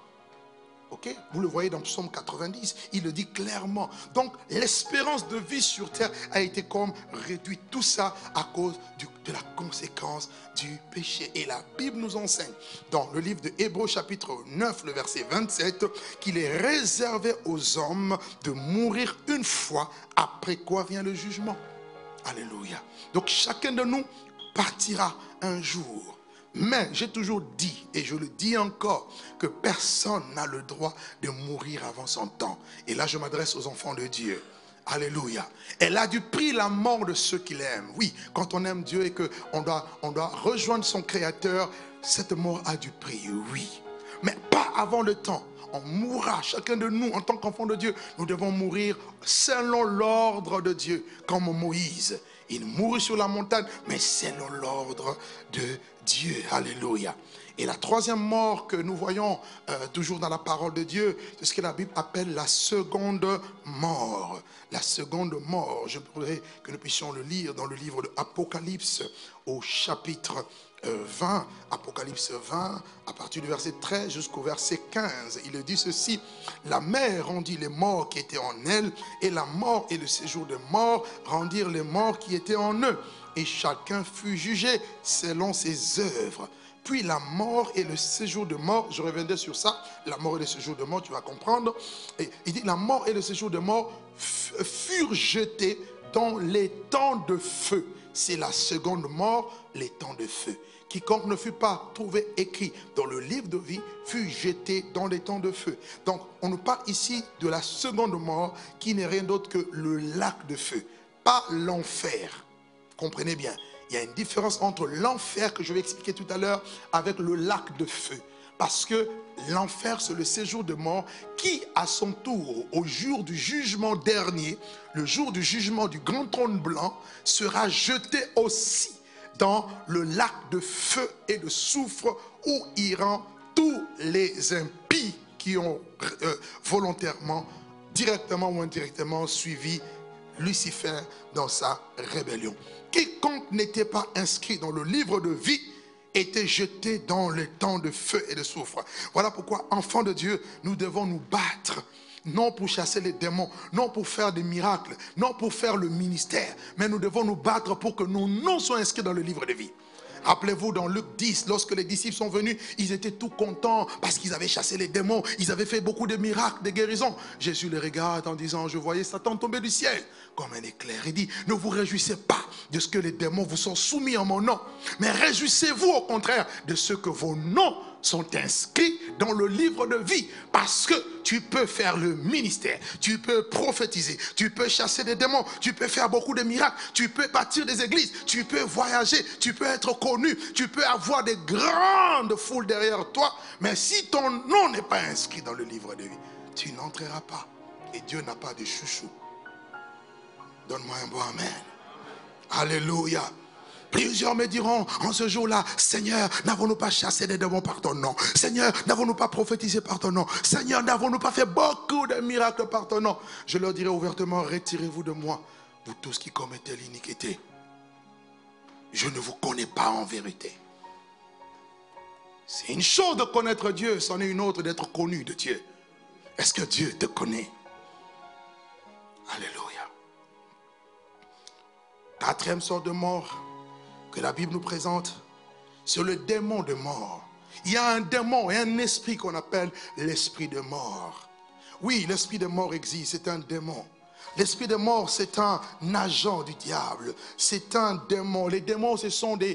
Ok, vous le voyez dans Psaume 90, il le dit clairement. Donc l'espérance de vie sur terre a été comme réduite. Tout ça à cause de la conséquence du péché. Et la Bible nous enseigne dans le livre de Hébreux chapitre 9, le verset 27, qu'il est réservé aux hommes de mourir une fois, après quoi vient le jugement. Alléluia. Donc chacun de nous partira un jour. Mais j'ai toujours dit, et je le dis encore, que personne n'a le droit de mourir avant son temps. Et là, je m'adresse aux enfants de Dieu. Alléluia. Elle a dû prier la mort de ceux qui l'aiment. Oui, quand on aime Dieu et qu'on doit rejoindre son Créateur, cette mort a dû prier, oui. Mais pas avant le temps. On mourra, chacun de nous, en tant qu'enfant de Dieu, nous devons mourir selon l'ordre de Dieu, comme Moïse. Il mourut sur la montagne, mais selon l'ordre de Dieu. Alléluia. Et la troisième mort que nous voyons toujours dans la parole de Dieu, c'est ce que la Bible appelle la seconde mort. La seconde mort, je voudrais que nous puissions le lire dans le livre de Apocalypse au chapitre 20, Apocalypse 20, à partir du verset 13 jusqu'au verset 15. Il dit ceci: la mer rendit les morts qui étaient en elle, et la mort et le séjour de mort rendirent les morts qui étaient en eux. Et chacun fut jugé selon ses œuvres. Puis la mort et le séjour de mort, je reviendrai sur ça, la mort et le séjour de mort, tu vas comprendre. Et il dit, la mort et le séjour de mort furent jetés dans les temps de feu. C'est la seconde mort, les temps de feu. Quiconque ne fut pas trouvé écrit dans le livre de vie fut jeté dans les temps de feu. Donc, on nous parle ici de la seconde mort qui n'est rien d'autre que le lac de feu, pas l'enfer. Comprenez bien, il y a une différence entre l'enfer que je vais expliquer tout à l'heure avec le lac de feu. Parce que l'enfer, c'est le séjour de mort qui, à son tour, au jour du jugement dernier, le jour du jugement du grand trône blanc, sera jeté aussi dans le lac de feu et de soufre où iront tous les impies qui ont volontairement, directement ou indirectement suivi Lucifer dans sa rébellion. Quiconque n'était pas inscrit dans le livre de vie était jeté dans les temps de feu et de soufre. Voilà pourquoi, enfants de Dieu, nous devons nous battre. Non pour chasser les démons, non pour faire des miracles, non pour faire le ministère, mais nous devons nous battre pour que nos noms soient inscrits dans le livre de vie. Rappelez-vous dans Luc 10, lorsque les disciples sont venus, ils étaient tout contents parce qu'ils avaient chassé les démons, ils avaient fait beaucoup de miracles, de guérisons. Jésus les regarde en disant, je voyais Satan tomber du ciel comme un éclair. Il dit, ne vous réjouissez pas de ce que les démons vous sont soumis en mon nom, mais réjouissez-vous au contraire de ce que vos noms sont inscrits dans le livre de vie, parce que tu peux faire le ministère, tu peux prophétiser, tu peux chasser des démons, tu peux faire beaucoup de miracles, tu peux bâtir des églises, tu peux voyager, tu peux être connu, tu peux avoir des grandes foules derrière toi, mais si ton nom n'est pas inscrit dans le livre de vie, tu n'entreras pas. Et Dieu n'a pas de chouchou. Donne-moi un bon amen. Alléluia. Plusieurs me diront en ce jour-là, Seigneur, n'avons-nous pas chassé des démons par ton nom? Seigneur, n'avons-nous pas prophétisé par ton nom? Seigneur, n'avons-nous pas fait beaucoup de miracles par ton nom? Je leur dirai ouvertement, retirez-vous de moi, vous tous qui commettez l'iniquité. Je ne vous connais pas en vérité. C'est une chose de connaître Dieu, c'en est une autre d'être connu de Dieu. Est-ce que Dieu te connaît? Alléluia. Quatrième sorte de mort que la Bible nous présente, c'est le démon de mort. Il y a un démon et un esprit qu'on appelle l'esprit de mort. Oui, l'esprit de mort existe, c'est un démon. L'esprit de mort, c'est un agent du diable. C'est un démon. Les démons, ce sont des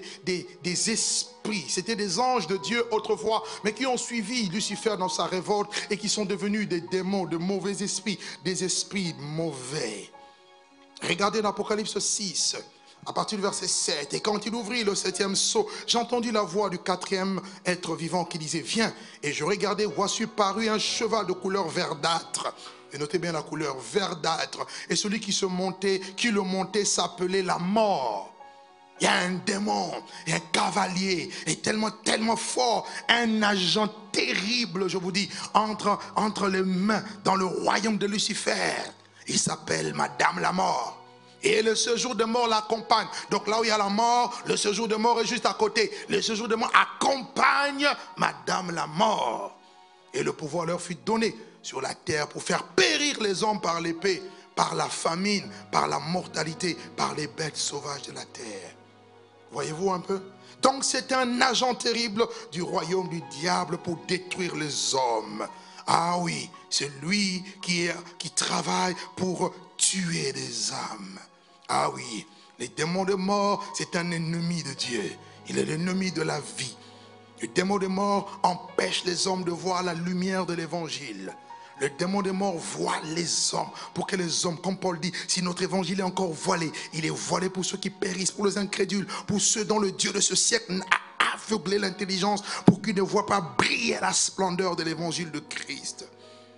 esprits. C'était des anges de Dieu autrefois, mais qui ont suivi Lucifer dans sa révolte et qui sont devenus des démons, de mauvais esprits, des esprits mauvais. Regardez l'Apocalypse 6. À partir du verset 7, et quand il ouvrit le 7e sceau, j'ai entendu la voix du 4e être vivant qui disait, viens. Et je regardais, voici parut un cheval de couleur verdâtre. Et notez bien la couleur verdâtre. Et celui qui le montait s'appelait la mort. Il y a un démon, et un cavalier, et tellement fort, un agent terrible, je vous dis, entre les mains dans le royaume de Lucifer. Il s'appelle Madame la mort. Et le séjour de mort l'accompagne. Donc là où il y a la mort, le séjour de mort est juste à côté. Le séjour de mort accompagne Madame la mort. Et le pouvoir leur fut donné sur la terre pour faire périr les hommes par l'épée, par la famine, par la mortalité, par les bêtes sauvages de la terre. Voyez-vous un peu? Donc c'est un agent terrible du royaume du diable pour détruire les hommes. Ah oui, c'est lui qui travaille pour tuer des âmes. Ah oui, les démons de mort, c'est un ennemi de Dieu. Il est l'ennemi de la vie. Le démon de mort empêche les hommes de voir la lumière de l'évangile. Le démon de mort voile les hommes pour que les hommes, comme Paul dit, si notre évangile est encore voilé, il est voilé pour ceux qui périssent, pour les incrédules, pour ceux dont le Dieu de ce siècle a aveuglé l'intelligence pour qu'ils ne voient pas briller la splendeur de l'évangile de Christ.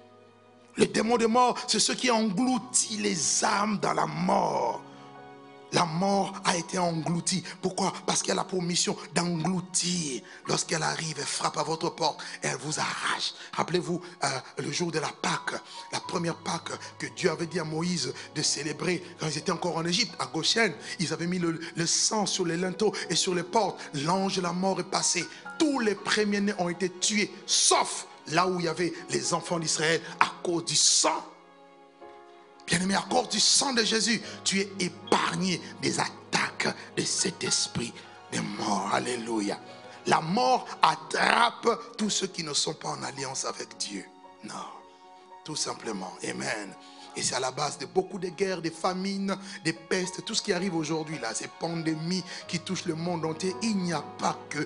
Le démon de mort, c'est ce qui engloutit les âmes dans la mort. La mort a été engloutie. Pourquoi? Parce qu'elle a pour mission d'engloutir. Lorsqu'elle arrive, elle frappe à votre porte, elle vous arrache. Rappelez-vous le jour de la Pâque, la première Pâque que Dieu avait dit à Moïse de célébrer quand ils étaient encore en Égypte, à Goshen. Ils avaient mis le sang sur les linteaux et sur les portes. L'ange de la mort est passé. Tous les premiers-nés ont été tués, sauf là où il y avait les enfants d'Israël à cause du sang. Bien-aimé, à cause du sang de Jésus, tu es épargné des attaques de cet esprit de mort. Alléluia. La mort attrape tous ceux qui ne sont pas en alliance avec Dieu. Non, tout simplement. Amen. Et c'est à la base de beaucoup de guerres, des famines, des pestes, tout ce qui arrive aujourd'hui là, ces pandémies qui touchent le monde entier. Il n'y a pas que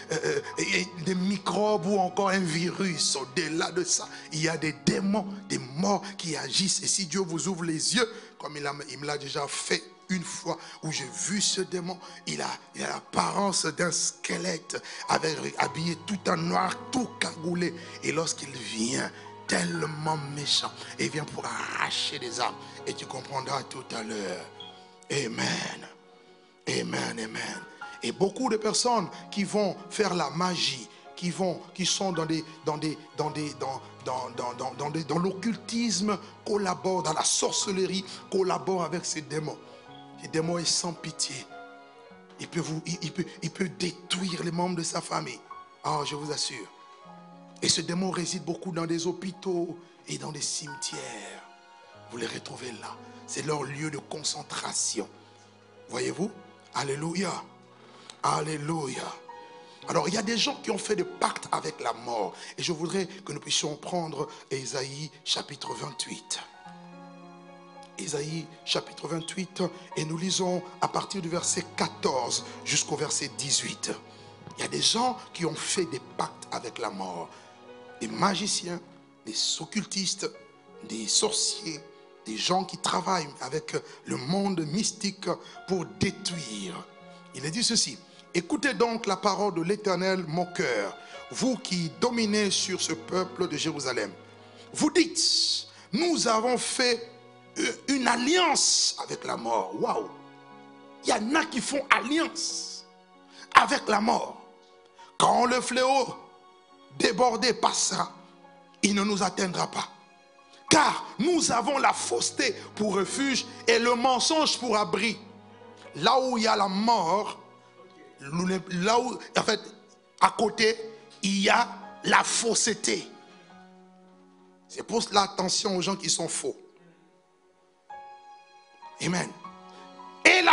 des microbes ou encore un virus. Au-delà de ça, il y a des démons, des morts qui agissent. Et si Dieu vous ouvre les yeux, comme il me l'a déjà fait une fois où j'ai vu ce démon, il a l'apparence d'un squelette, habillé tout en noir, tout cagoulé. Et lorsqu'il vient, tellement méchant, et vient pour arracher des âmes, et tu comprendras tout à l'heure. Amen, amen, amen. Et beaucoup de personnes qui vont faire la magie, qui sont dans l'occultisme, collaborent dans la sorcellerie, collaborent avec ces démons. Les démons est sans pitié. Il peut détruire les membres de sa famille. Ah, je vous assure. Et ce démon réside beaucoup dans des hôpitaux et dans des cimetières. Vous les retrouvez là. C'est leur lieu de concentration. Voyez-vous? Alléluia. Alléluia. Alors, il y a des gens qui ont fait des pactes avec la mort. Et je voudrais que nous puissions prendre Ésaïe chapitre 28. Ésaïe chapitre 28. Et nous lisons à partir du verset 14 jusqu'au verset 18. Il y a des gens qui ont fait des pactes avec la mort. Des magiciens, des occultistes, des sorciers, des gens qui travaillent avec le monde mystique pour détruire. Il est dit ceci: écoutez donc la parole de l'Éternel, mon cœur, vous qui dominez sur ce peuple de Jérusalem. Vous dites, nous avons fait une alliance avec la mort. Waouh! Il y en a qui font alliance avec la mort. Quand le fléau débordé passera, il ne nous atteindra pas. Car nous avons la fausseté pour refuge et le mensonge pour abri. Là où il y a la mort, là où, en fait, à côté, il y a la fausseté. C'est pour cela, attention aux gens qui sont faux. Amen. Et l'abri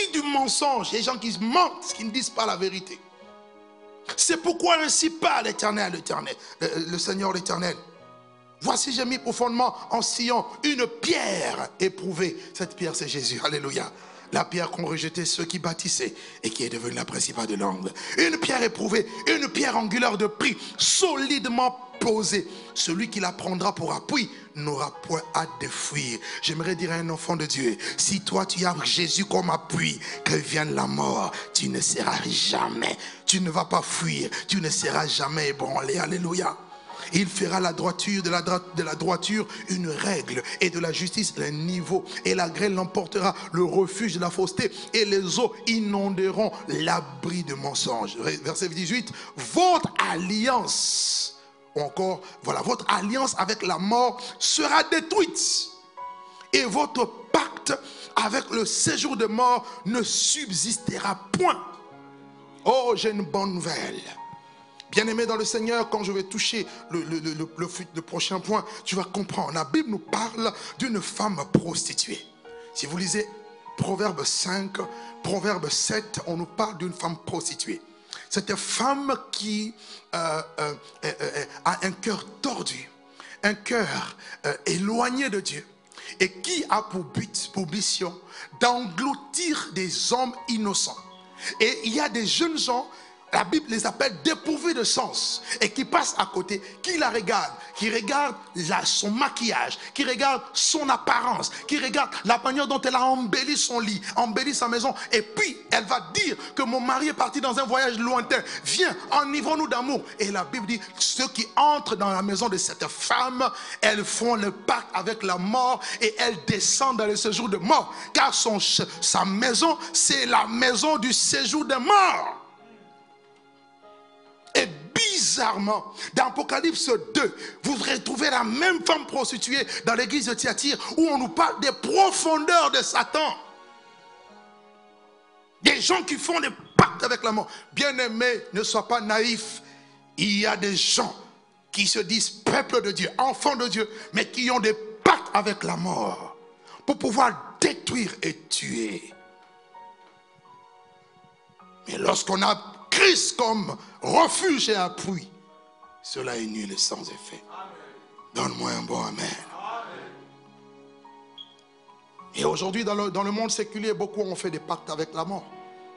bris du mensonge, les gens qui mentent, qui ne disent pas la vérité. C'est pourquoi ainsi parle l'Éternel, le Seigneur l'Éternel. Voici, j'ai mis profondément en Sion une pierre éprouvée. Cette pierre, c'est Jésus. Alléluia. La pierre qu'ont rejeté ceux qui bâtissaient et qui est devenue la principale de l'angle. Une pierre éprouvée, une pierre angulaire de prix, solidement posée. Celui qui la prendra pour appui n'aura point hâte de fuir. J'aimerais dire à un enfant de Dieu, si toi tu as Jésus comme appui, que vienne la mort, tu ne seras jamais, tu ne vas pas fuir, tu ne seras jamais ébranlé. Alléluia. Il fera la droiture de la droiture une règle et de la justice un niveau. Et la grêle l'emportera le refuge de la fausseté et les eaux inonderont l'abri de mensonges. Verset 18, votre alliance, ou encore, voilà, votre alliance avec la mort sera détruite. Et votre pacte avec le séjour de mort ne subsistera point. Oh, j'ai une bonne nouvelle. Bien-aimé dans le Seigneur, quand je vais toucher le prochain point, tu vas comprendre. La Bible nous parle d'une femme prostituée. Si vous lisez Proverbe 5, Proverbe 7, on nous parle d'une femme prostituée. Cette femme qui a un cœur tordu, un cœur éloigné de Dieu, et qui a pour but, pour mission, d'engloutir des hommes innocents. Et il y a des jeunes gens, la Bible les appelle dépourvus de sens et qui passent à côté, qui la regardent, qui regardent son maquillage, qui regardent son apparence, qui regardent la manière dont elle a embelli son lit, embelli sa maison. Et puis elle va dire que mon mari est parti dans un voyage lointain. Viens, enivrons-nous d'amour. Et la Bible dit, ceux qui entrent dans la maison de cette femme, elles font le pacte avec la mort et elles descendent dans le séjour de mort. Car sa maison, c'est la maison du séjour de mort. Et bizarrement, dans Apocalypse 2, vous retrouvez la même femme prostituée dans l'église de Thyatire où on nous parle des profondeurs de Satan. Des gens qui font des pactes avec la mort. Bien-aimés, ne sois pas naïf. Il y a des gens qui se disent peuple de Dieu, enfants de Dieu, mais qui ont des pactes avec la mort pour pouvoir détruire et tuer. Mais lorsqu'on a Christ comme refuge et appui, cela est nul et sans effet. Donne-moi un bon amen. Et aujourd'hui, dans le monde séculier, beaucoup ont fait des pactes avec la mort.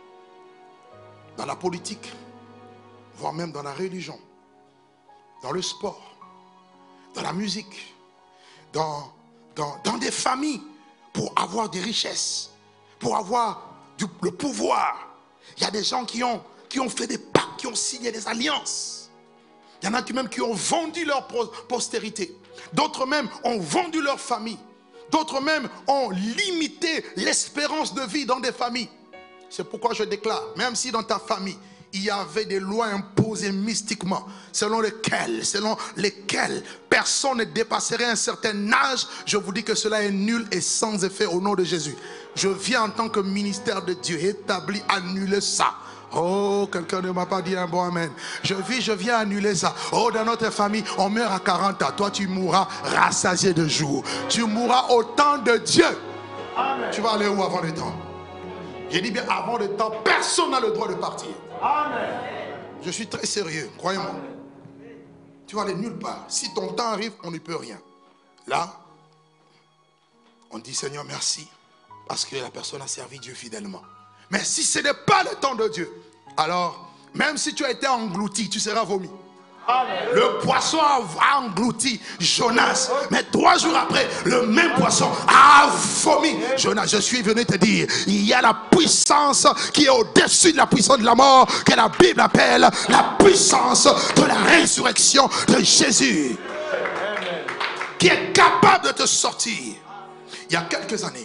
Dans la politique, voire même dans la religion, dans le sport, dans la musique, dans des familles, pour avoir des richesses, pour avoir le pouvoir. Il y a des gens qui ont fait des pactes, qui ont signé des alliances. Il y en a qui même qui ont vendu leur postérité. D'autres même ont vendu leur famille. D'autres même ont limité l'espérance de vie dans des familles. C'est pourquoi je déclare, même si dans ta famille, il y avait des lois imposées mystiquement, selon lesquelles personne ne dépasserait un certain âge, je vous dis que cela est nul et sans effet au nom de Jésus. Je viens en tant que ministère de Dieu établi annuler ça. Oh, quelqu'un ne m'a pas dit un bon amen. Je viens annuler ça. Oh, dans notre famille, on meurt à 40 ans. Toi, tu mourras rassasié de jours. Tu mourras au temps de Dieu. Amen. Tu vas aller où avant le temps? J'ai dit bien avant le temps, personne n'a le droit de partir. Amen. Je suis très sérieux, croyez-moi. Tu vas aller nulle part. Si ton temps arrive, on n'y peut rien. Là, on dit Seigneur merci, parce que la personne a servi Dieu fidèlement. Mais si ce n'est pas le temps de Dieu, alors, même si tu as été englouti, tu seras vomi. Amen. Le poisson a englouti Jonas. Mais 3 jours après, le même poisson a vomi Jonas. Je suis venu te dire, il y a la puissance qui est au-dessus de la puissance de la mort, que la Bible appelle la puissance de la résurrection de Jésus. Amen. Qui est capable de te sortir. Il y a quelques années,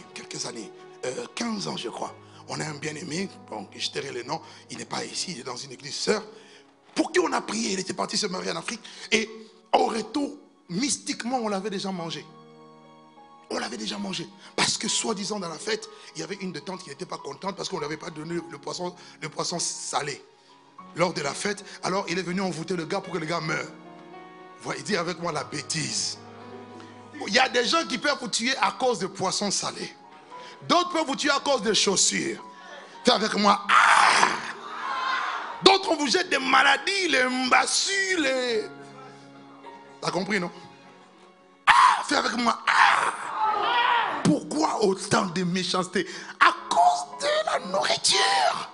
15 ans je crois, on a un bien-aimé, bon, je tairai le nom, il n'est pas ici, il est dans une église sœur, pour qui on a prié, il était parti se marier en Afrique, et au retour, mystiquement, on l'avait déjà mangé. On l'avait déjà mangé, parce que soi-disant dans la fête, il y avait une de tantes qui n'était pas contente, parce qu'on ne lui avait pas donné le poisson salé. Lors de la fête, alors il est venu envoûter le gars pour que le gars meure. Voyez, dit avec moi la bêtise. Il y a des gens qui peuvent vous tuer à cause de poissons salés. D'autres peuvent vous tuer à cause de chaussures. Fais avec moi. Ah! D'autres, on vous jette des maladies, les mbassus, les... T'as compris, non? Ah! Fais avec moi. Ah! Pourquoi autant de méchanceté? À cause de la nourriture.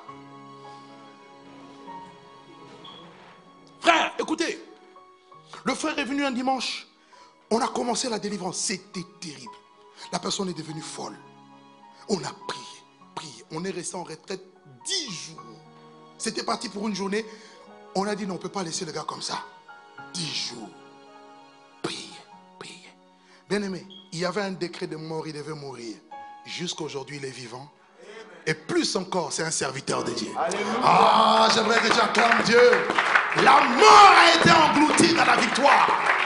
Frère, écoutez. Le frère est venu un dimanche. On a commencé la délivrance. C'était terrible. La personne est devenue folle. On a prié, prié. On est resté en retraite 10 jours. C'était parti pour une journée. On a dit non, on ne peut pas laisser le gars comme ça. 10 jours. Priez, priez. Bien aimé, il y avait un décret de mort, il devait mourir. Jusqu'aujourd'hui, il est vivant. Et plus encore, c'est un serviteur de Dieu. Alléluia. Ah, j'aimerais que j'acclame Dieu. La mort a été engloutie dans la victoire.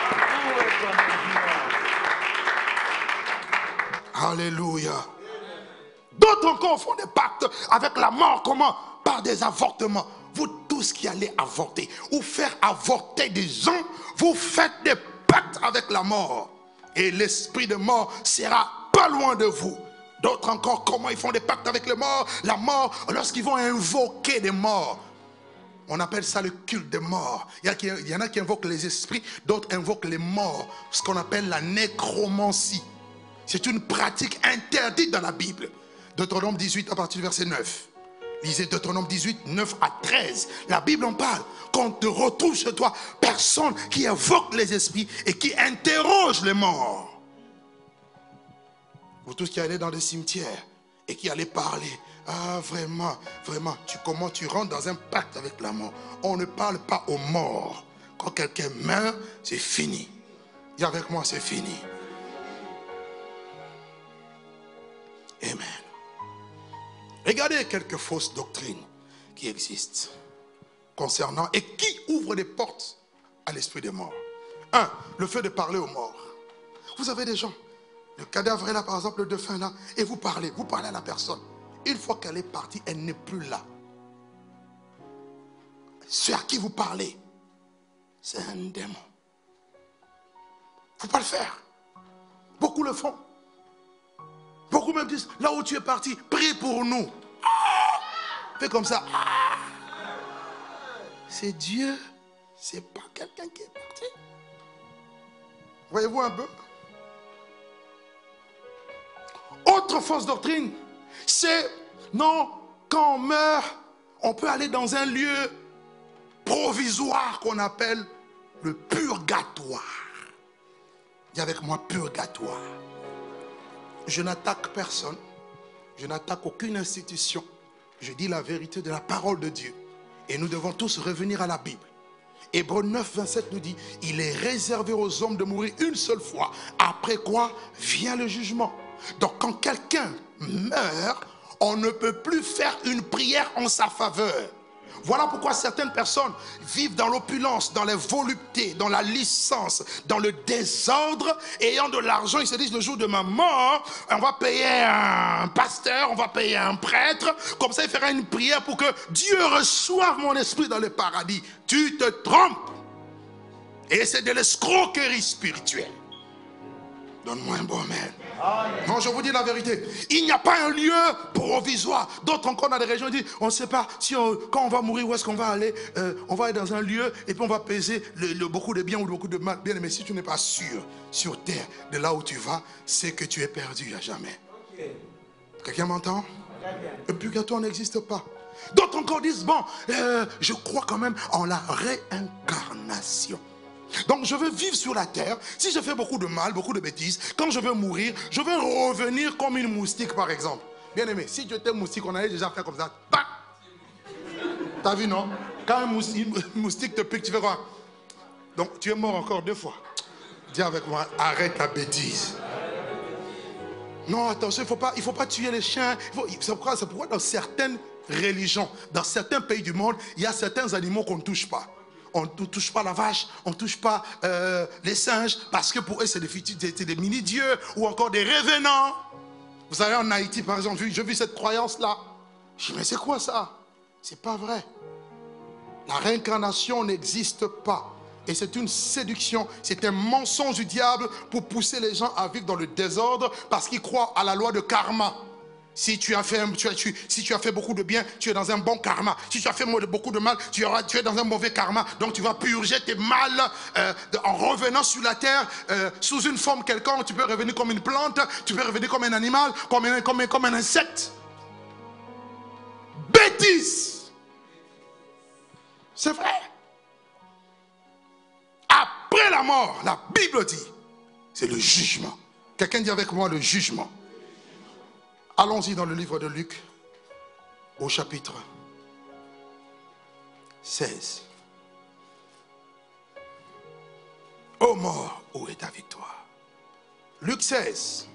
Alléluia. D'autres encore font des pactes avec la mort. Comment? Par des avortements. Vous tous qui allez avorter ou faire avorter des gens, vous faites des pactes avec la mort. Et l'esprit de mort sera pas loin de vous. D'autres encore, comment ils font des pactes avec les morts? La mort, lorsqu'ils vont invoquer des morts. On appelle ça le culte des morts. Il y en a qui invoquent les esprits, d'autres invoquent les morts. Ce qu'on appelle la nécromancie. C'est une pratique interdite dans la Bible. Deutéronome 18 à partir du verset 9. Lisez Deutéronome 18, 9 à 13. La Bible en parle. Quand on te retrouve chez toi, personne qui invoque les esprits et qui interroge les morts. Vous tous qui allez dans le cimetière et qui allez parler. Ah vraiment, vraiment, comment tu rentres dans un pacte avec la mort? On ne parle pas aux morts. Quand quelqu'un meurt, c'est fini. Dis avec moi, c'est fini. Amen. Regardez quelques fausses doctrines qui existent concernant et qui ouvrent des portes à l'esprit des morts. 1. Le fait de parler aux morts. Vous avez des gens, le cadavre est là par exemple, le défunt là, et vous parlez à la personne. Une fois qu'elle est partie, elle n'est plus là. Ce à qui vous parlez, c'est un démon. Il ne faut pas le faire. Beaucoup le font. Beaucoup même disent, là où tu es parti, prie pour nous. Fais comme ça. C'est Dieu, c'est pas quelqu'un qui est parti. Voyez-vous un peu? Autre fausse doctrine, c'est non, quand on meurt, on peut aller dans un lieu provisoire qu'on appelle le purgatoire. Dis avec moi, purgatoire. Je n'attaque personne, je n'attaque aucune institution. Je dis la vérité de la parole de Dieu. Et nous devons tous revenir à la Bible. Hébreux 9, 27 nous dit, il est réservé aux hommes de mourir une seule fois, après quoi vient le jugement. Donc quand quelqu'un meurt, on ne peut plus faire une prière en sa faveur. Voilà pourquoi certaines personnes vivent dans l'opulence, dans les voluptés, dans la licence, dans le désordre. Ayant de l'argent, ils se disent le jour de ma mort, on va payer un pasteur, on va payer un prêtre. Comme ça, il fera une prière pour que Dieu reçoive mon esprit dans le paradis. Tu te trompes. Et c'est de l'escroquerie spirituelle. Donne-moi un bon amen. Non, je vous dis la vérité. Il n'y a pas un lieu provisoire. D'autres encore dans des régions disent, on ne sait pas si quand on va mourir, où est-ce qu'on va aller. On va aller dans un lieu et puis on va peser beaucoup de bien ou beaucoup de mal. Bien, mais si tu n'es pas sûr sur terre de là où tu vas, c'est que tu es perdu à jamais. Quelqu'un m'entend? Le purgatoire n'existe pas. D'autres encore disent, bon, je crois quand même en la réincarnation. Donc je veux vivre sur la terre. Si je fais beaucoup de mal, beaucoup de bêtises, quand je veux mourir, je veux revenir comme une moustique par exemple. Bien aimé, si tu étais moustique, on allait déjà faire comme ça. T'as vu, non? Quand un moustique te pique, tu fais quoi? Donc tu es mort encore 2 fois. Dis avec moi, arrête ta bêtise. Non, attention, il ne faut pas tuer les chiens. C'est pourquoi dans certaines religions, dans certains pays du monde, il y a certains animaux qu'on ne touche pas. On ne touche pas la vache, on ne touche pas les singes, parce que pour eux, c'est des mini-dieux ou encore des revenants. Vous savez, en Haïti, par exemple, j'ai vu cette croyance-là. Je dis, mais c'est quoi ça? C'est pas vrai. La réincarnation n'existe pas. Et c'est une séduction, c'est un mensonge du diable pour pousser les gens à vivre dans le désordre parce qu'ils croient à la loi de karma. Si tu as fait beaucoup de bien, tu es dans un bon karma. Si tu as fait beaucoup de mal, tu es dans un mauvais karma. Donc tu vas purger tes mal en revenant sur la terre sous une forme quelconque. Tu peux revenir comme une plante, tu peux revenir comme un animal, comme un insecte. Bêtise. C'est vrai. Après la mort, la Bible dit, c'est le jugement. Quelqu'un dit avec moi le jugement. Allons-y dans le livre de Luc, au chapitre 16. Ô mort, où est ta victoire? Luc 16.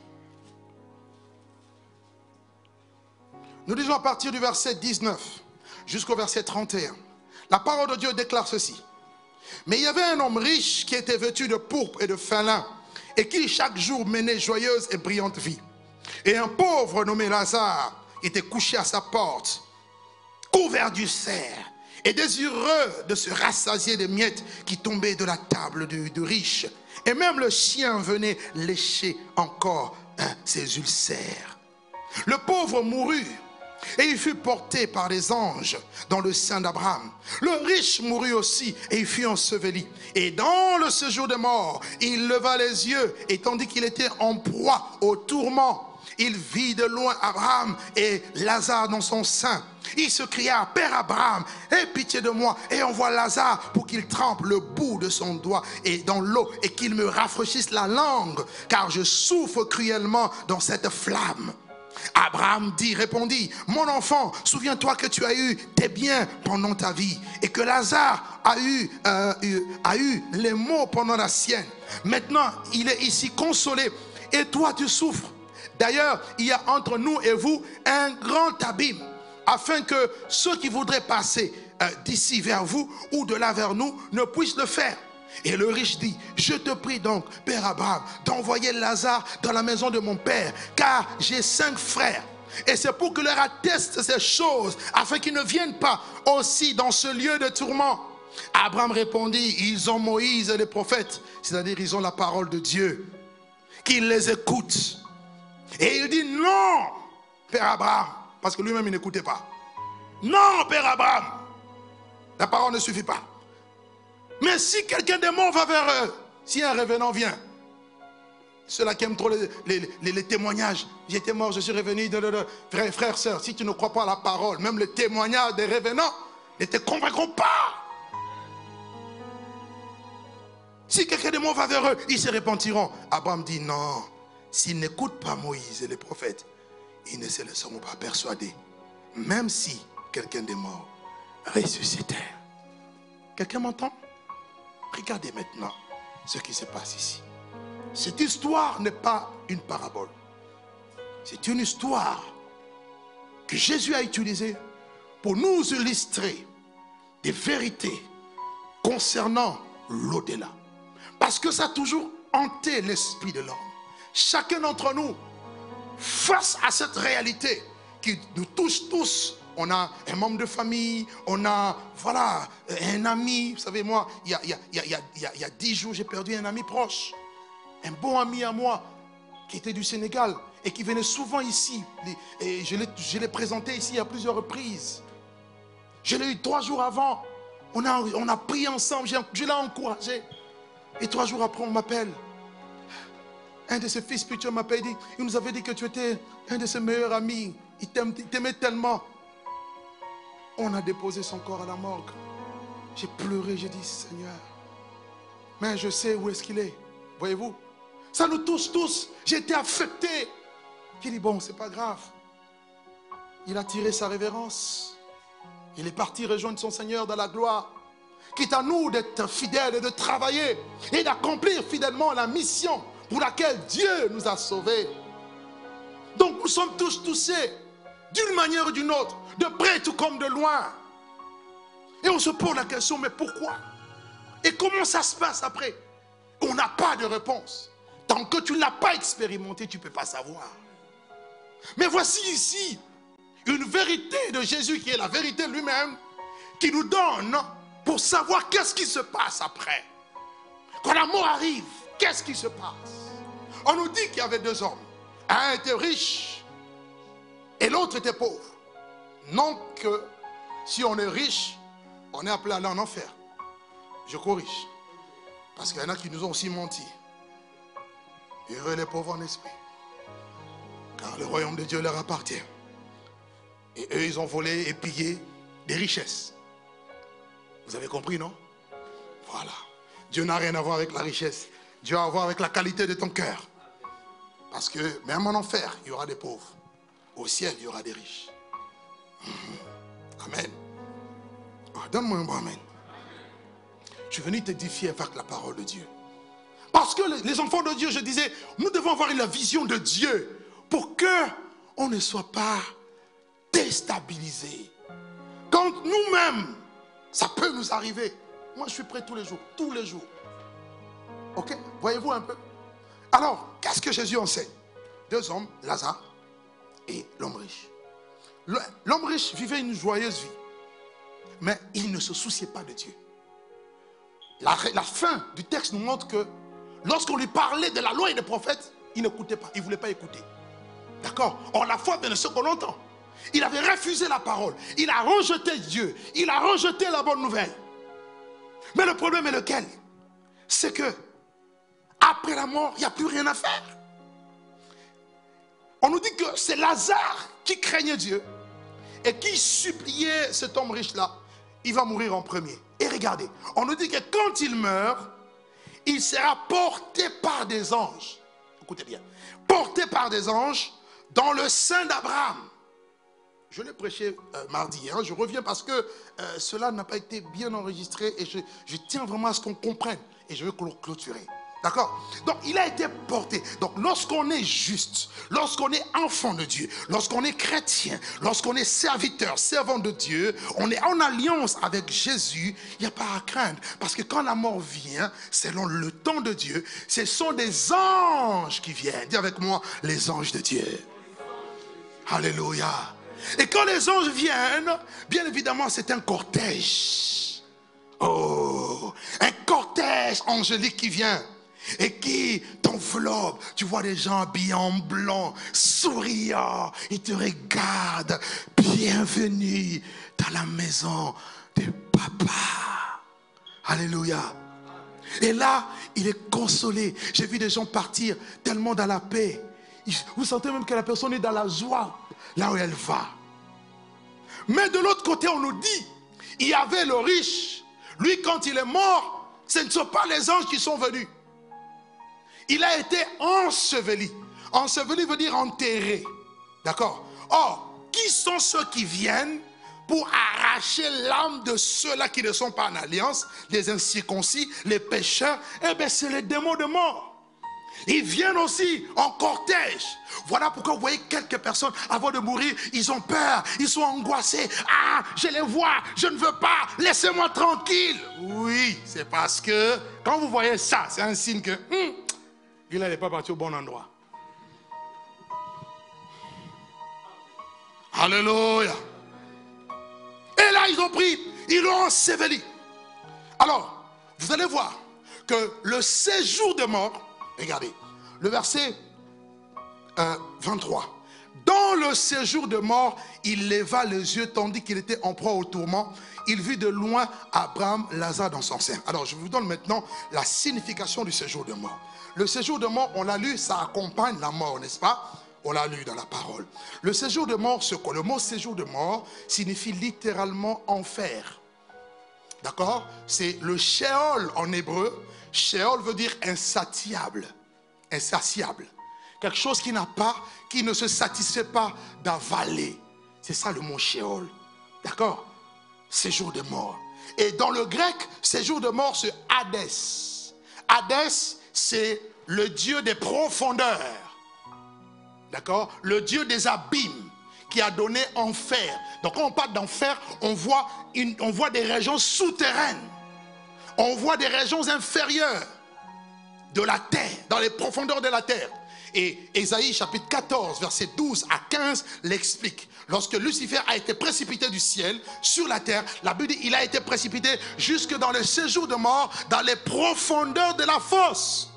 Nous lisons à partir du verset 19 jusqu'au verset 31. La parole de Dieu déclare ceci. Mais il y avait un homme riche qui était vêtu de pourpre et de fin lin et qui chaque jour menait joyeuse et brillante vie. Et un pauvre nommé Lazare était couché à sa porte, couvert d'ulcères et désireux de se rassasier des miettes qui tombaient de la table du riche. Et même le chien venait lécher encore ses ulcères. Le pauvre mourut et il fut porté par les anges dans le sein d'Abraham. Le riche mourut aussi et il fut enseveli. Et dans le séjour des morts, il leva les yeux et tandis qu'il était en proie au tourment, il vit de loin Abraham et Lazare dans son sein. Il se cria, Père Abraham, aie pitié de moi et envoie Lazare pour qu'il trempe le bout de son doigt et dans l'eau et qu'il me rafraîchisse la langue, car je souffre cruellement dans cette flamme. Abraham répondit, mon enfant, souviens-toi que tu as eu tes biens pendant ta vie et que Lazare a eu les maux pendant la sienne. Maintenant, il est ici consolé et toi tu souffres. D'ailleurs, il y a entre nous et vous un grand abîme, afin que ceux qui voudraient passer d'ici vers vous ou de là vers nous ne puissent le faire. Et le riche dit, je te prie donc, Père Abraham, d'envoyer Lazare dans la maison de mon père, car j'ai 5 frères. Et c'est pour que leur atteste ces choses, afin qu'ils ne viennent pas aussi dans ce lieu de tourment. Abraham répondit, ils ont Moïse et les prophètes, c'est-à-dire ils ont la parole de Dieu, qu'ils les écoutent. Et il dit, non, Père Abraham, parce que lui-même il n'écoutait pas. Non, Père Abraham, la parole ne suffit pas. Mais si quelqu'un des morts va vers eux, si un revenant vient, ceux-là qui aiment trop les témoignages, j'étais mort, je suis revenu, frères, sœurs, si tu ne crois pas à la parole, même les témoignages des revenants ne te convaincront pas. Si quelqu'un des morts va vers eux, ils se repentiront. Abraham dit non, s'ils n'écoutent pas Moïse et les prophètes, ils ne se laisseront pas persuader, même si quelqu'un des morts ressuscitait. Quelqu'un m'entend? Regardez maintenant ce qui se passe ici. Cette histoire n'est pas une parabole. C'est une histoire que Jésus a utilisée pour nous illustrer des vérités concernant l'au-delà. Parce que ça a toujours hanté l'esprit de l'homme. Chacun d'entre nous, face à cette réalité qui nous touche tous, on a un membre de famille, on a, voilà, un ami. Vous savez, moi, il y a 10 jours, j'ai perdu un ami proche. Un bon ami à moi, qui était du Sénégal et qui venait souvent ici. Et je l'ai présenté ici à plusieurs reprises. Je l'ai eu 3 jours avant. On a prié ensemble, je l'ai encouragé. Et 3 jours après, on m'appelle. Un de ses fils spirituels m'appelle, il nous avait dit que tu étais un de ses meilleurs amis. Il t'aimait tellement. On a déposé son corps à la morgue. J'ai pleuré, j'ai dit, Seigneur, mais je sais où est-ce qu'il est. Voyez-vous, ça nous touche tous. J'ai été affecté. J'ai dit, bon, c'est pas grave. Il a tiré sa révérence. Il est parti rejoindre son Seigneur dans la gloire. Quitte à nous d'être fidèles et de travailler et d'accomplir fidèlement la mission pour laquelle Dieu nous a sauvés. Donc nous sommes tous touchés d'une manière ou d'une autre, de près tout comme de loin. Et on se pose la question, mais pourquoi? Et comment ça se passe après? On n'a pas de réponse. Tant que tu ne l'as pas expérimenté, tu ne peux pas savoir. Mais voici ici une vérité de Jésus qui est la vérité lui-même, qui nous donne pour savoir qu'est-ce qui se passe après. Quand la mort arrive, qu'est-ce qui se passe? On nous dit qu'il y avait 2 hommes. Un était riche Et l'autre était pauvre. Non que si on est riche, on est appelé à aller en enfer. Je corrige. Parce qu'il y en a qui nous ont aussi menti. Heureux les pauvres en esprit, car le royaume de Dieu leur appartient. Et eux, ils ont volé et pillé des richesses. Vous avez compris, non? Voilà. Dieu n'a rien à voir avec la richesse. Dieu a à voir avec la qualité de ton cœur. Parce que même en enfer, il y aura des pauvres. Au ciel, il y aura des riches. Amen. Ah, donne-moi un bon amen. Je suis venu t'édifier avec la parole de Dieu. Parce que les enfants de Dieu, je disais, nous devons avoir la vision de Dieu pour qu'on ne soit pas déstabilisé. Quand nous-mêmes, ça peut nous arriver. Moi, je suis prêt tous les jours. Tous les jours. Ok? Voyez-vous un peu? Alors, qu'est-ce que Jésus enseigne? Deux hommes, Lazare et l'homme riche. L'homme riche vivait une joyeuse vie. Mais il ne se souciait pas de Dieu. La fin du texte nous montre que lorsqu'on lui parlait de la loi et des prophètes, il n'écoutait pas, il ne voulait pas écouter. D'accord? Or, la foi vient de ce qu'on entend. Il avait refusé la parole. Il a rejeté Dieu. Il a rejeté la bonne nouvelle. Mais le problème est lequel? C'est que après la mort, il n'y a plus rien à faire. On nous dit que c'est Lazare qui craignait Dieu et qui suppliait cet homme riche-là. Il va mourir en premier. Et regardez, on nous dit que quand il meurt, il sera porté par des anges. Écoutez bien. Porté par des anges dans le sein d'Abraham. Je l'ai prêché mardi. Je reviens parce que cela n'a pas été bien enregistré et je tiens vraiment à ce qu'on comprenne. Et je veux clôturer. D'accord? Donc, il a été porté. Donc, lorsqu'on est juste, lorsqu'on est enfant de Dieu, lorsqu'on est chrétien, lorsqu'on est serviteur, servant de Dieu, on est en alliance avec Jésus, il n'y a pas à craindre. Parce que quand la mort vient, selon le temps de Dieu, ce sont des anges qui viennent. Dis avec moi, les anges de Dieu. Alléluia. Et quand les anges viennent, bien évidemment, c'est un cortège. Oh, un cortège angélique qui vient. Et qui t'enveloppe. Tu vois des gens habillés en blanc, souriants. Ils te regardent. Bienvenue dans la maison de papa. Alléluia. Et là, il est consolé. J'ai vu des gens partir tellement dans la paix. Vous sentez même que la personne est dans la joie, là où elle va. Mais de l'autre côté, on nous dit, il y avait le riche. Lui, quand il est mort, ce ne sont pas les anges qui sont venus. Il a été enseveli. Enseveli veut dire enterré. D'accord? Or, qui sont ceux qui viennent pour arracher l'âme de ceux-là qui ne sont pas en alliance, les incirconcis, les pécheurs? Eh bien, c'est les démons de mort. Ils viennent aussi en cortège. Voilà pourquoi vous voyez quelques personnes, avant de mourir, ils ont peur, ils sont angoissés. Ah, je les vois, je ne veux pas, laissez-moi tranquille. Oui, c'est parce que quand vous voyez ça, c'est un signe que il n'est pas parti au bon endroit. Alléluia. Et là, ils ont pris, ils l'ont enseveli. Alors, vous allez voir que le séjour de mort, regardez, le verset 23. Dans le séjour de mort, il leva les yeux tandis qu'il était en proie au tourment. Il vit de loin Abraham, Lazare dans son sein. Alors, je vous donne maintenant la signification du séjour de mort. Le séjour de mort, on l'a lu, ça accompagne la mort, n'est-ce pas? On l'a lu dans la parole. Le séjour de mort, le mot séjour de mort signifie littéralement enfer. D'accord? C'est le Sheol en hébreu. Sheol veut dire insatiable. Insatiable. Quelque chose qui n'a pas, qui ne se satisfait pas d'avaler. C'est ça le mot Sheol. D'accord? Séjour de mort. Et dans le grec, séjour de mort, c'est Hadès. Hadès, c'est le Dieu des profondeurs. D'accord? Le Dieu des abîmes qui a donné enfer. Donc quand on parle d'enfer, on voit des régions souterraines. On voit des régions inférieures de la terre, dans les profondeurs de la terre. Et Ésaïe chapitre 14, versets 12 à 15 l'explique. Lorsque Lucifer a été précipité du ciel sur la terre, la Bible dit qu'il a été précipité jusque dans le séjour de mort, dans les profondeurs de la fosse.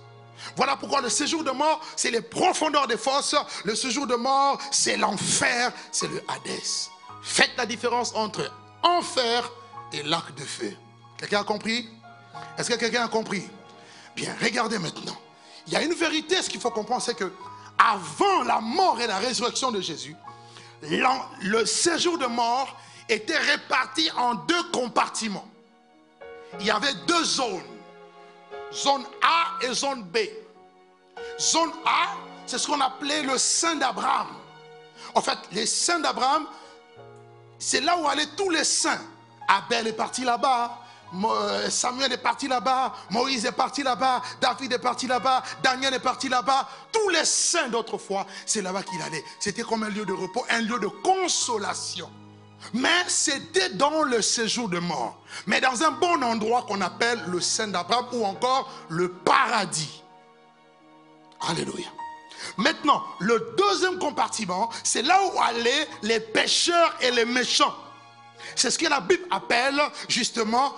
Voilà pourquoi le séjour de mort, c'est les profondeurs des fosses. Le séjour de mort, c'est l'enfer, c'est le Hadès. Faites la différence entre enfer et lac de feu. Quelqu'un a compris? Est-ce que quelqu'un a compris? Bien, regardez maintenant. Il y a une vérité, ce qu'il faut comprendre, c'est que avant la mort et la résurrection de Jésus, le séjour de mort était réparti en deux compartiments. Il y avait deux zones. Zone A et zone B. Zone A, c'est ce qu'on appelait le sein d'Abraham. En fait, les saints d'Abraham, c'est là où allaient tous les saints. Abel est parti là-bas. Samuel est parti là-bas, Moïse est parti là-bas, David est parti là-bas, Daniel est parti là-bas. Tous les saints d'autrefois, c'est là-bas qu'il allait. C'était comme un lieu de repos, un lieu de consolation. Mais c'était dans le séjour de mort. Mais dans un bon endroit qu'on appelle le sein d'Abraham ou encore le paradis. Alléluia. Maintenant, le deuxième compartiment, c'est là où allaient les pécheurs et les méchants. C'est ce que la Bible appelle justement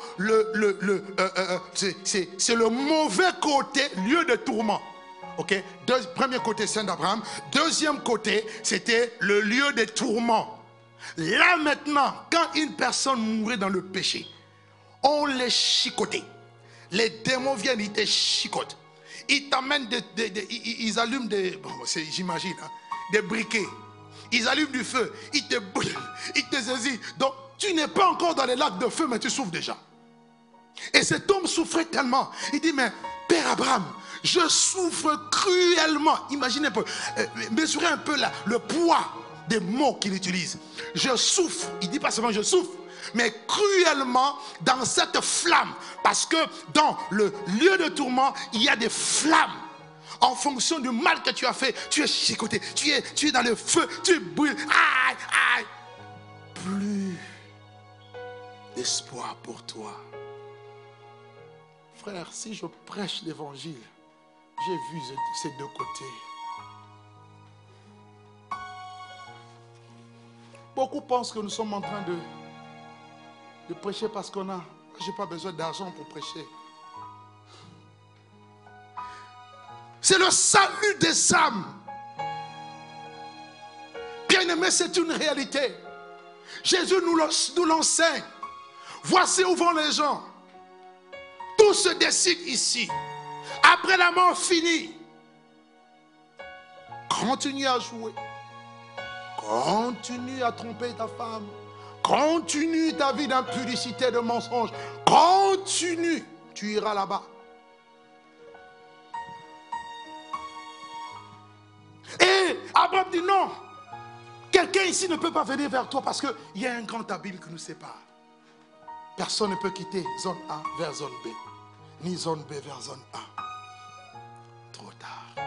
c'est le mauvais côté, lieu de tourment. Ok? Premier côté, Saint d'Abraham. Deuxième côté, c'était le lieu de tourment. Là maintenant, quand une personne mourait dans le péché, on les chicotait. Les démons viennent, ils te chicotent. Ils t'amènent ils allument des, bon, j'imagine, hein, des briquets. Ils allument du feu. Ils te saisissent. Donc, tu n'es pas encore dans les lacs de feu, mais tu souffres déjà. Et cet homme souffrait tellement. Il dit, mais Père Abraham, je souffre cruellement. Imaginez un peu, mesurez un peu le poids des mots qu'il utilise. Je souffre. Il dit pas seulement je souffre, mais cruellement dans cette flamme. Parce que dans le lieu de tourment, il y a des flammes. En fonction du mal que tu as fait, tu es chicoté, tu es dans le feu, tu brûles. Aïe, aïe. Plus d'espoir pour toi. Frère, si je prêche l'évangile, j'ai vu ces deux côtés. Beaucoup pensent que nous sommes en train de prêcher parce qu'on a... Je n'ai pas besoin d'argent pour prêcher. C'est le salut des âmes. Bien-aimé, c'est une réalité. Jésus nous l'enseigne. Voici où vont les gens. Tout se décide ici. Après la mort finie, continue à jouer. Continue à tromper ta femme. Continue ta vie d'impudicité, de mensonge. Continue. Tu iras là-bas. Et Abraham dit non. Quelqu'un ici ne peut pas venir vers toi parce qu'il y a un grand abîme qui nous sépare. Personne ne peut quitter zone A vers zone B. Ni zone B vers zone A. Trop tard.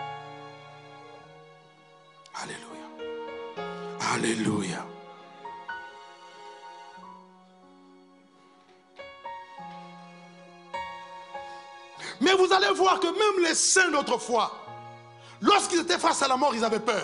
Alléluia. Alléluia. Mais vous allez voir que même les saints d'autrefois, lorsqu'ils étaient face à la mort, ils avaient peur.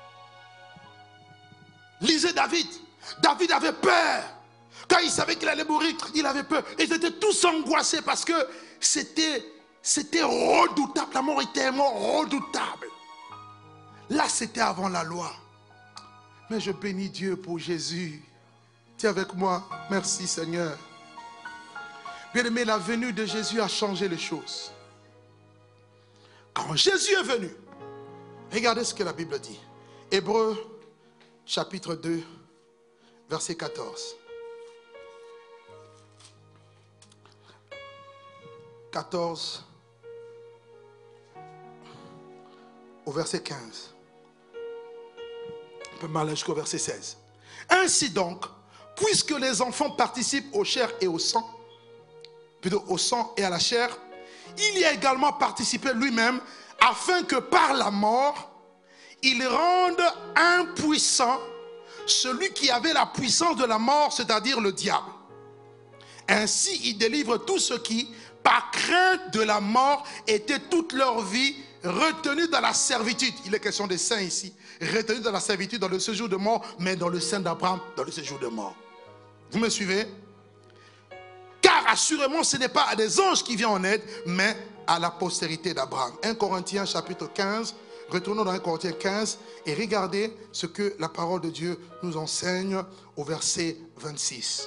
Lisez David. David avait peur. Quand il savait qu'il allait mourir, il avait peur. Ils étaient tous angoissés parce que c'était redoutable. La mort était redoutable. Là, c'était avant la loi. Mais je bénis Dieu pour Jésus. Tu es avec moi. Merci Seigneur. Bien-aimé, la venue de Jésus a changé les choses. Quand Jésus est venu, regardez ce que la Bible dit. Hébreux, chapitre 2, verset 14. 14 au verset 15. Un peu mal jusqu'au verset 16. Ainsi donc, puisque les enfants participent aux chairs et au sang, plutôt au sang et à la chair, il y a également participé lui-même, afin que par la mort, il rende impuissant celui qui avait la puissance de la mort, c'est-à-dire le diable. Ainsi, il délivre tous ceux qui, par crainte de la mort, étaient toute leur vie retenus dans la servitude. Il est question des saints ici. Retenus dans la servitude, dans le séjour de mort, mais dans le sein d'Abraham, dans le séjour de mort. Vous me suivez? Car assurément, ce n'est pas à des anges qui viennent en aide, mais à la postérité d'Abraham. 1 Corinthiens chapitre 15, retournons dans 1 Corinthiens 15 et regardez ce que la parole de Dieu nous enseigne au verset 26.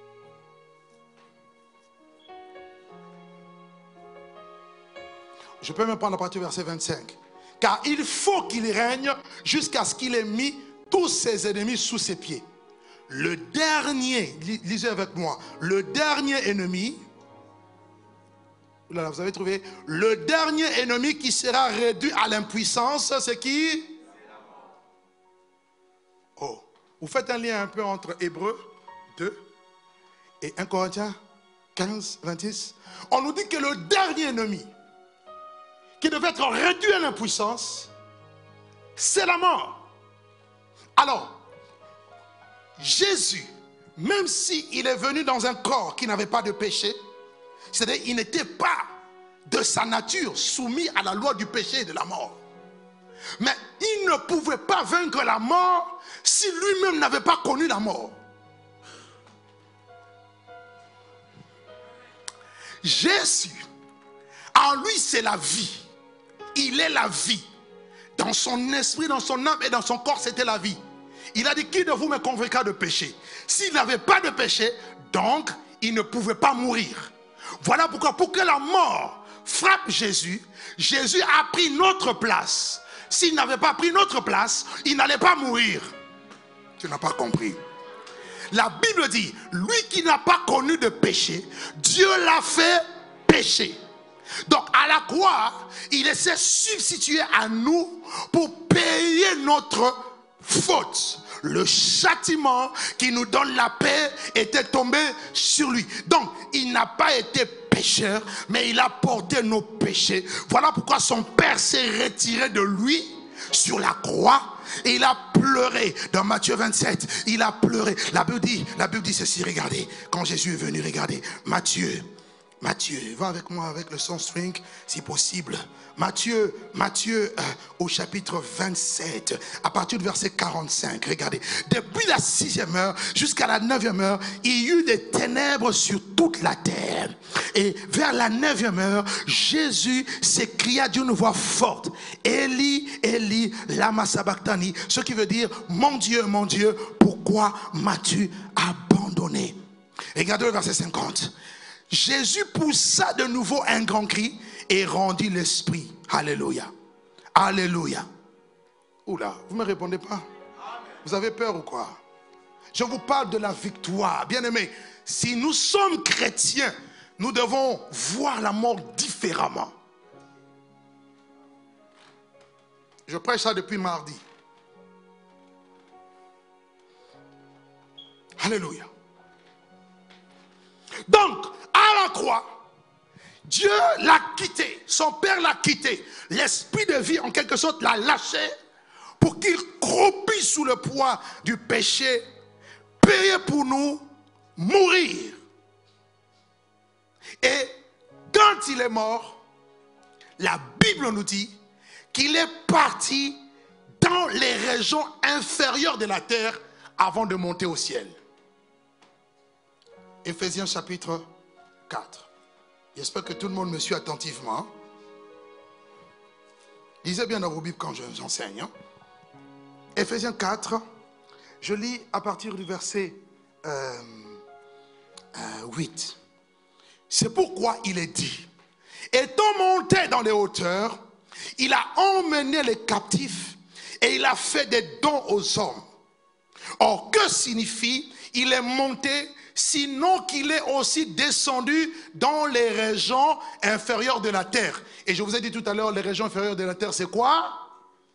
Je peux même prendre la partie du verset 25. Car il faut qu'il règne jusqu'à ce qu'il ait mis tous ses ennemis sous ses pieds. Le dernier, lisez avec moi, le dernier ennemi, là, vous avez trouvé, le dernier ennemi qui sera réduit à l'impuissance, c'est qui? Oh, vous faites un lien un peu entre Hébreux 2 et 1 Corinthiens 15, 26. On nous dit que le dernier ennemi qui devait être réduit à l'impuissance, c'est la mort. Alors, Jésus, même s'il est venu dans un corps qui n'avait pas de péché, c'est-à-dire qu'il n'était pas de sa nature soumis à la loi du péché et de la mort. Mais il ne pouvait pas vaincre la mort si lui-même n'avait pas connu la mort. Jésus, en lui c'est la vie. Il est la vie. Dans son esprit, dans son âme et dans son corps, c'était la vie. Il a dit, qui de vous me convaincra de péché? S'il n'avait pas de péché, donc il ne pouvait pas mourir. Voilà pourquoi, pour que la mort frappe Jésus, Jésus a pris notre place. S'il n'avait pas pris notre place, il n'allait pas mourir. Tu n'as pas compris. La Bible dit, lui qui n'a pas connu de péché, Dieu l'a fait pécher. Donc à la croix, il s'est substitué à nous pour payer notre faute. Le châtiment qui nous donne la paix était tombé sur lui. Donc il n'a pas été pécheur, mais il a porté nos péchés. Voilà pourquoi son Père s'est retiré de lui sur la croix. Et il a pleuré. Dans Matthieu 27, il a pleuré. La Bible dit ceci, regardez. Quand Jésus est venu, regardez. Matthieu, va avec moi avec le son string si possible. Matthieu au chapitre 27, à partir du verset 45, regardez. Depuis la 6e heure jusqu'à la 9e heure, il y eut des ténèbres sur toute la terre. Et vers la 9e heure, Jésus s'écria d'une voix forte, Eli, Eli, lama sabachthani, ce qui veut dire, mon Dieu, pourquoi m'as-tu abandonné? Regardez le verset 50. Jésus poussa de nouveau un grand cri et rendit l'esprit. Alléluia. Alléluia. Oula, vous ne me répondez pas? Vous avez peur ou quoi? Je vous parle de la victoire. Bien aimé, si nous sommes chrétiens, nous devons voir la mort différemment. Je prêche ça depuis mardi. Alléluia. Donc, à la croix, Dieu l'a quitté, son Père l'a quitté. L'esprit de vie, en quelque sorte, l'a lâché pour qu'il croupisse sous le poids du péché, payer pour nous, mourir. Et quand il est mort, la Bible nous dit qu'il est parti dans les régions inférieures de la terre avant de monter au ciel. Éphésiens chapitre 4. J'espère que tout le monde me suit attentivement. Lisez bien dans vos Bibles quand j'enseigne. Éphésiens 4, je lis à partir du verset 8. C'est pourquoi il est dit, étant monté dans les hauteurs, il a emmené les captifs et il a fait des dons aux hommes. Or, que signifie il est monté, sinon qu'il est aussi descendu dans les régions inférieures de la terre? Et je vous ai dit tout à l'heure, les régions inférieures de la terre, c'est quoi?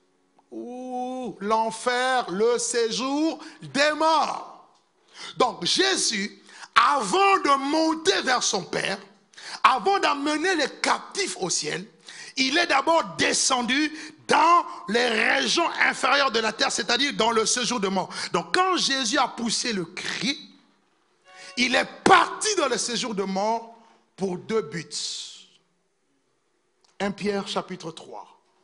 L'enfer, le séjour des morts. Donc Jésus, avant de monter vers son Père, avant d'amener les captifs au ciel, il est d'abord descendu dans les régions inférieures de la terre, c'est-à-dire dans le séjour de mort. Donc quand Jésus a poussé le cri, il est parti dans le séjour de mort pour deux buts. 1 Pierre chapitre 3.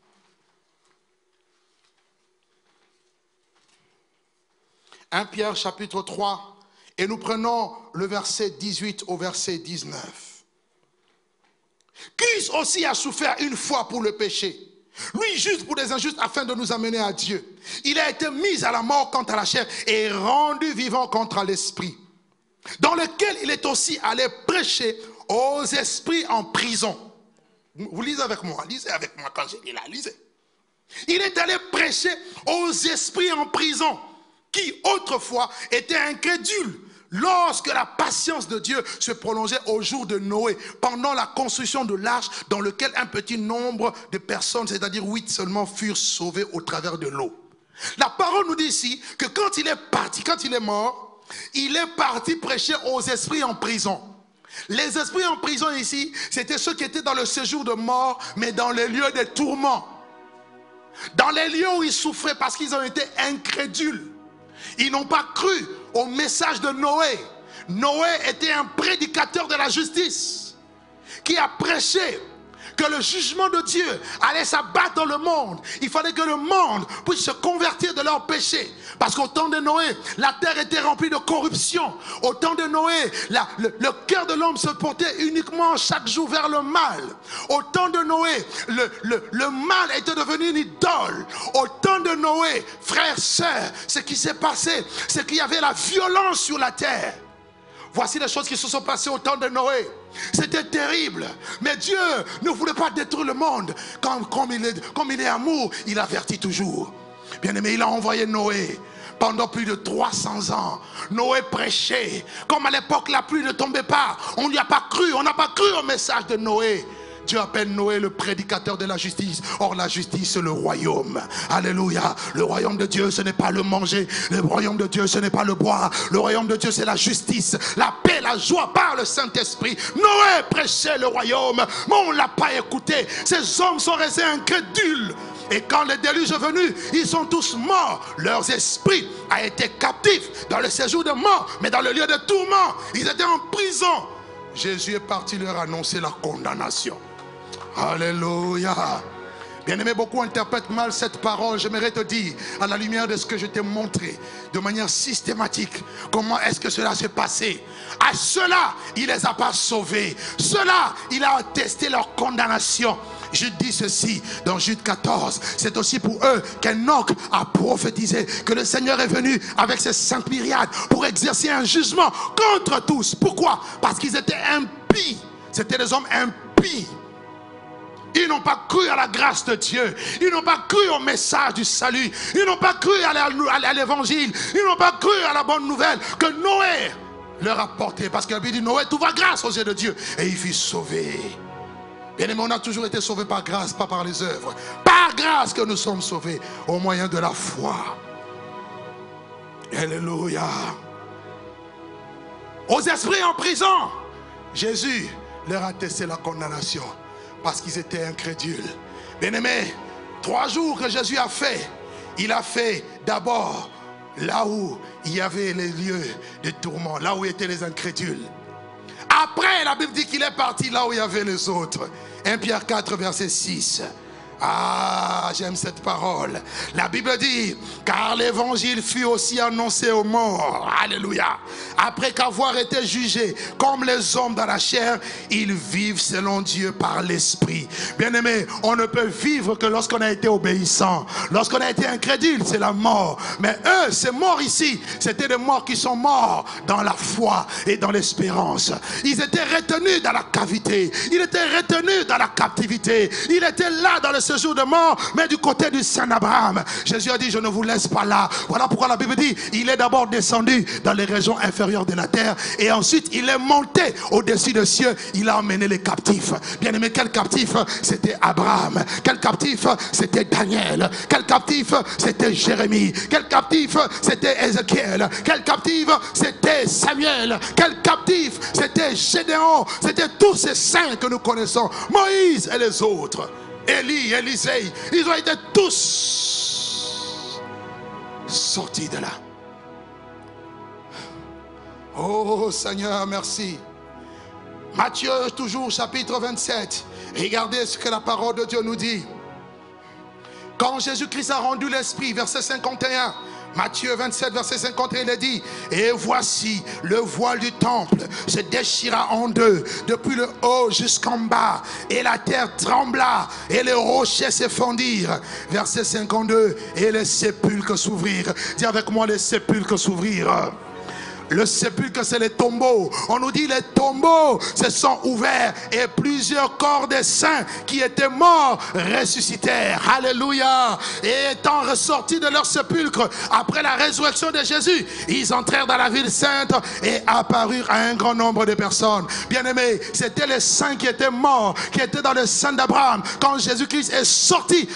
1 Pierre chapitre 3, et nous prenons le verset 18 au verset 19. Qui Christ aussi a souffert une fois pour le péché. Lui juste pour les injustes afin de nous amener à Dieu. Il a été mis à la mort quant à la chair et rendu vivant contre l'esprit. Dans lequel il est aussi allé prêcher aux esprits en prison. Vous lisez avec moi quand j'ai dit là, lisez. Il est allé prêcher aux esprits en prison qui autrefois étaient incrédules lorsque la patience de Dieu se prolongeait au jour de Noé, pendant la construction de l'arche dans lequel un petit nombre de personnes, c'est-à-dire 8 seulement, furent sauvées au travers de l'eau. La parole nous dit ici que quand il est parti, quand il est mort, il est parti prêcher aux esprits en prison. Les esprits en prison ici, c'était ceux qui étaient dans le séjour de mort, mais dans les lieux de tourments. Dans les lieux où ils souffraient parce qu'ils ont été incrédules. Ils n'ont pas cru au message de Noé. Noé était un prédicateur de la justice qui a prêché que le jugement de Dieu allait s'abattre dans le monde. Il fallait que le monde puisse se convertir de leurs péchés. Parce qu'au temps de Noé, la terre était remplie de corruption. Au temps de Noé, le cœur de l'homme se portait uniquement chaque jour vers le mal. Au temps de Noé, le mal était devenu une idole. Au temps de Noé, frères, sœurs, ce qui s'est passé, c'est qu'il y avait la violence sur la terre. Voici les choses qui se sont passées au temps de Noé. C'était terrible. Mais Dieu ne voulait pas détruire le monde. Comme il est amour, il avertit toujours. Bien-aimé, il a envoyé Noé. Pendant plus de 300 ans, Noé prêchait. Comme à l'époque, la pluie ne tombait pas. On n'y a pas cru. On n'a pas cru au message de Noé. Dieu appelle Noé le prédicateur de la justice. Or la justice c'est le royaume. Alléluia. Le royaume de Dieu ce n'est pas le manger. Le royaume de Dieu ce n'est pas le boire. Le royaume de Dieu c'est la justice, la paix, la joie par le Saint-Esprit. Noé prêchait le royaume, mais on ne l'a pas écouté. Ces hommes sont restés incrédules. Et quand le déluge est venu, ils sont tous morts. Leurs esprits a été captifs dans le séjour de mort, mais dans le lieu de tourment. Ils étaient en prison. Jésus est parti leur annoncer la condamnation. Alléluia. Bien-aimé, beaucoup interprètent mal cette parole. J'aimerais te dire, à la lumière de ce que je t'ai montré, de manière systématique, comment est-ce que cela s'est passé. À cela, il ne les a pas sauvés. Cela, il a attesté leur condamnation. Je dis ceci dans Jude 14. C'est aussi pour eux qu'Enoch a prophétisé que le Seigneur est venu avec ses 5 myriades pour exercer un jugement contre tous. Pourquoi? Parce qu'ils étaient impies. C'était des hommes impies. Ils n'ont pas cru à la grâce de Dieu. Ils n'ont pas cru au message du salut. Ils n'ont pas cru à l'évangile. Ils n'ont pas cru à la bonne nouvelle que Noé leur a portée. Parce que la Bible dit Noé trouva grâce aux yeux de Dieu et il fut sauvé. Bien aimé, on a toujours été sauvés par grâce, pas par les œuvres. Par grâce que nous sommes sauvés au moyen de la foi. Alléluia. Aux esprits en prison, Jésus leur a testé la condamnation. Parce qu'ils étaient incrédules. Bien-aimés, 3 jours que Jésus a fait, il a fait d'abord là où il y avait les lieux de tourment, là où étaient les incrédules. Après, la Bible dit qu'il est parti là où il y avait les autres. 1 Pierre 4, verset 6. Ah, j'aime cette parole. La Bible dit, car l'évangile fut aussi annoncé aux morts. Alléluia. Après qu'avoir été jugés comme les hommes dans la chair, ils vivent selon Dieu par l'esprit. Bien-aimés, on ne peut vivre que lorsqu'on a été obéissant. Lorsqu'on a été incrédule, c'est la mort. Mais eux, ces morts ici, c'était des morts qui sont morts dans la foi et dans l'espérance. Ils étaient retenus dans la cavité. Ils étaient retenus dans la captivité. Ils étaient là dans le séjour de mort, mais du côté du Saint Abraham. Jésus a dit, je ne vous laisse pas là. Voilà pourquoi la Bible dit, il est d'abord descendu dans les régions inférieures de la terre, et ensuite il est monté au-dessus des cieux. Il a emmené les captifs. Bien aimé, quel captif? C'était Abraham. Quel captif? C'était Daniel. Quel captif? C'était Jérémie. Quel captif? C'était Ézéchiel. Quel captif? C'était Samuel. Quel captif? C'était Gédéon. C'était tous ces saints que nous connaissons. Moïse et les autres. Élie, Élisée, ils ont été tous sortis de là. Oh Seigneur, merci. Matthieu, toujours chapitre 27. Regardez ce que la parole de Dieu nous dit. Quand Jésus-Christ a rendu l'esprit, verset 51, Matthieu 27, verset 51, il est dit: et voici, le voile du temple se déchira en deux, depuis le haut jusqu'en bas, et la terre trembla, et les rochers se fondirent. Verset 52, et les sépulcres s'ouvrirent. Dis avec moi: les sépulcres s'ouvrirent. Le sépulcre, c'est les tombeaux. On nous dit les tombeaux se sont ouverts et plusieurs corps des saints qui étaient morts ressuscitèrent. Alléluia. Et étant ressortis de leur sépulcre après la résurrection de Jésus, ils entrèrent dans la ville sainte et apparurent à un grand nombre de personnes. Bien-aimés, c'était les saints qui étaient morts, qui étaient dans le sein d'Abraham. Quand Jésus-Christ est sorti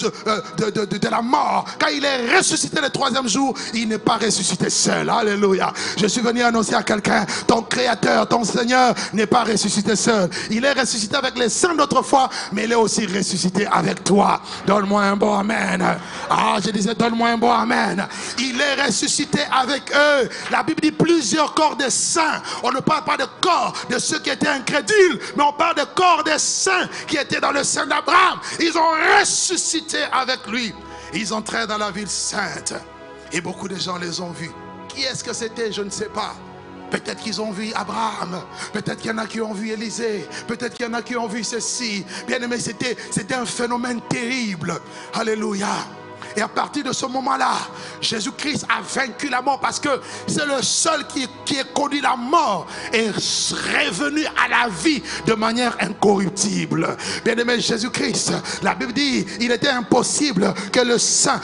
de la mort, quand il est ressuscité le troisième jour, il n'est pas ressuscité seul. Alléluia. Je suis venu annoncer à quelqu'un: ton Créateur, ton Seigneur n'est pas ressuscité seul. Il est ressuscité avec les saints d'autrefois, mais il est aussi ressuscité avec toi. Donne-moi un bon amen. Ah, je disais, donne-moi un bon amen. Il est ressuscité avec eux. La Bible dit plusieurs corps des saints. On ne parle pas de corps de ceux qui étaient incrédules, mais on parle de corps des saints qui étaient dans le sein d'Abraham. Ils ont ressuscité avec lui. Ils entrèrent dans la ville sainte et beaucoup de gens les ont vus. Qui est-ce que c'était? Je ne sais pas. Peut-être qu'ils ont vu Abraham. Peut-être qu'il y en a qui ont vu Élisée. Peut-être qu'il y en a qui ont vu ceci. Bien aimé, c'était un phénomène terrible. Alléluia. Et à partir de ce moment-là, Jésus-Christ a vaincu la mort, parce que c'est le seul qui est connu la mort et revenu à la vie de manière incorruptible. Bien-aimé, Jésus-Christ, la Bible dit, il était impossible que le saint,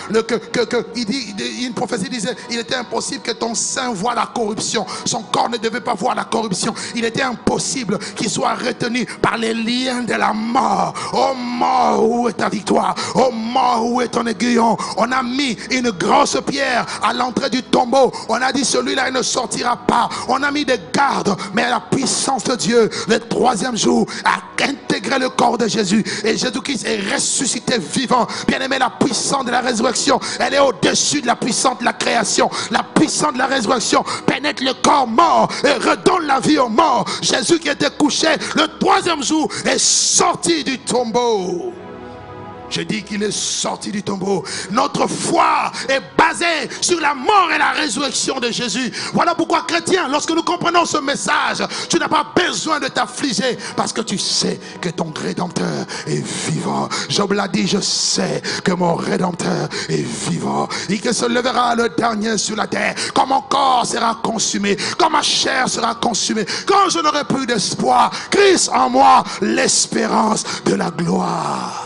une prophétie disait, il était impossible que ton saint voie la corruption. Son corps ne devait pas voir la corruption. Il était impossible qu'il soit retenu par les liens de la mort. Oh mort, où est ta victoire? Oh mort, où est ton aiguillon? On a mis une grosse pierre à l'entrée du tombeau. On a dit, celui-là il ne sortira pas. On a mis des gardes, mais la puissance de Dieu, le troisième jour, a intégré le corps de Jésus. Et Jésus-Christ est ressuscité vivant. Bien aimé, la puissance de la résurrection, elle est au-dessus de la puissance de la création. La puissance de la résurrection pénètre le corps mort et redonne la vie aux morts. Jésus qui était couché le troisième jour est sorti du tombeau. Je dis qu'il est sorti du tombeau. Notre foi est basée sur la mort et la résurrection de Jésus. Voilà pourquoi, chrétien, lorsque nous comprenons ce message, tu n'as pas besoin de t'affliger, parce que tu sais que ton Rédempteur est vivant. Job l'a dit: je sais que mon Rédempteur est vivant, et que se lèvera le dernier sur la terre. Quand mon corps sera consumé, quand ma chair sera consumée, quand je n'aurai plus d'espoir, Christ en moi, l'espérance de la gloire.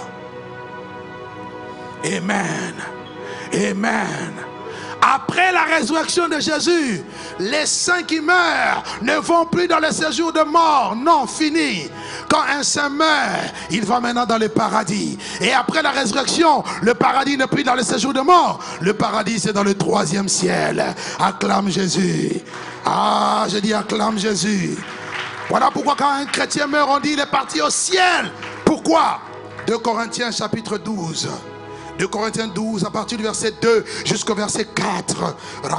Amen. Amen. Après la résurrection de Jésus, les saints qui meurent ne vont plus dans le séjour de mort. Non, fini. Quand un saint meurt, il va maintenant dans le paradis. Et après la résurrection, le paradis n'est plus dans le séjour de mort. Le paradis, c'est dans le troisième ciel. Acclame Jésus. Ah, je dis acclame Jésus. Voilà pourquoi quand un chrétien meurt, on dit il est parti au ciel. Pourquoi? 2 Corinthiens chapitre 12. 2 Corinthiens 12, à partir du verset 2 jusqu'au verset 4.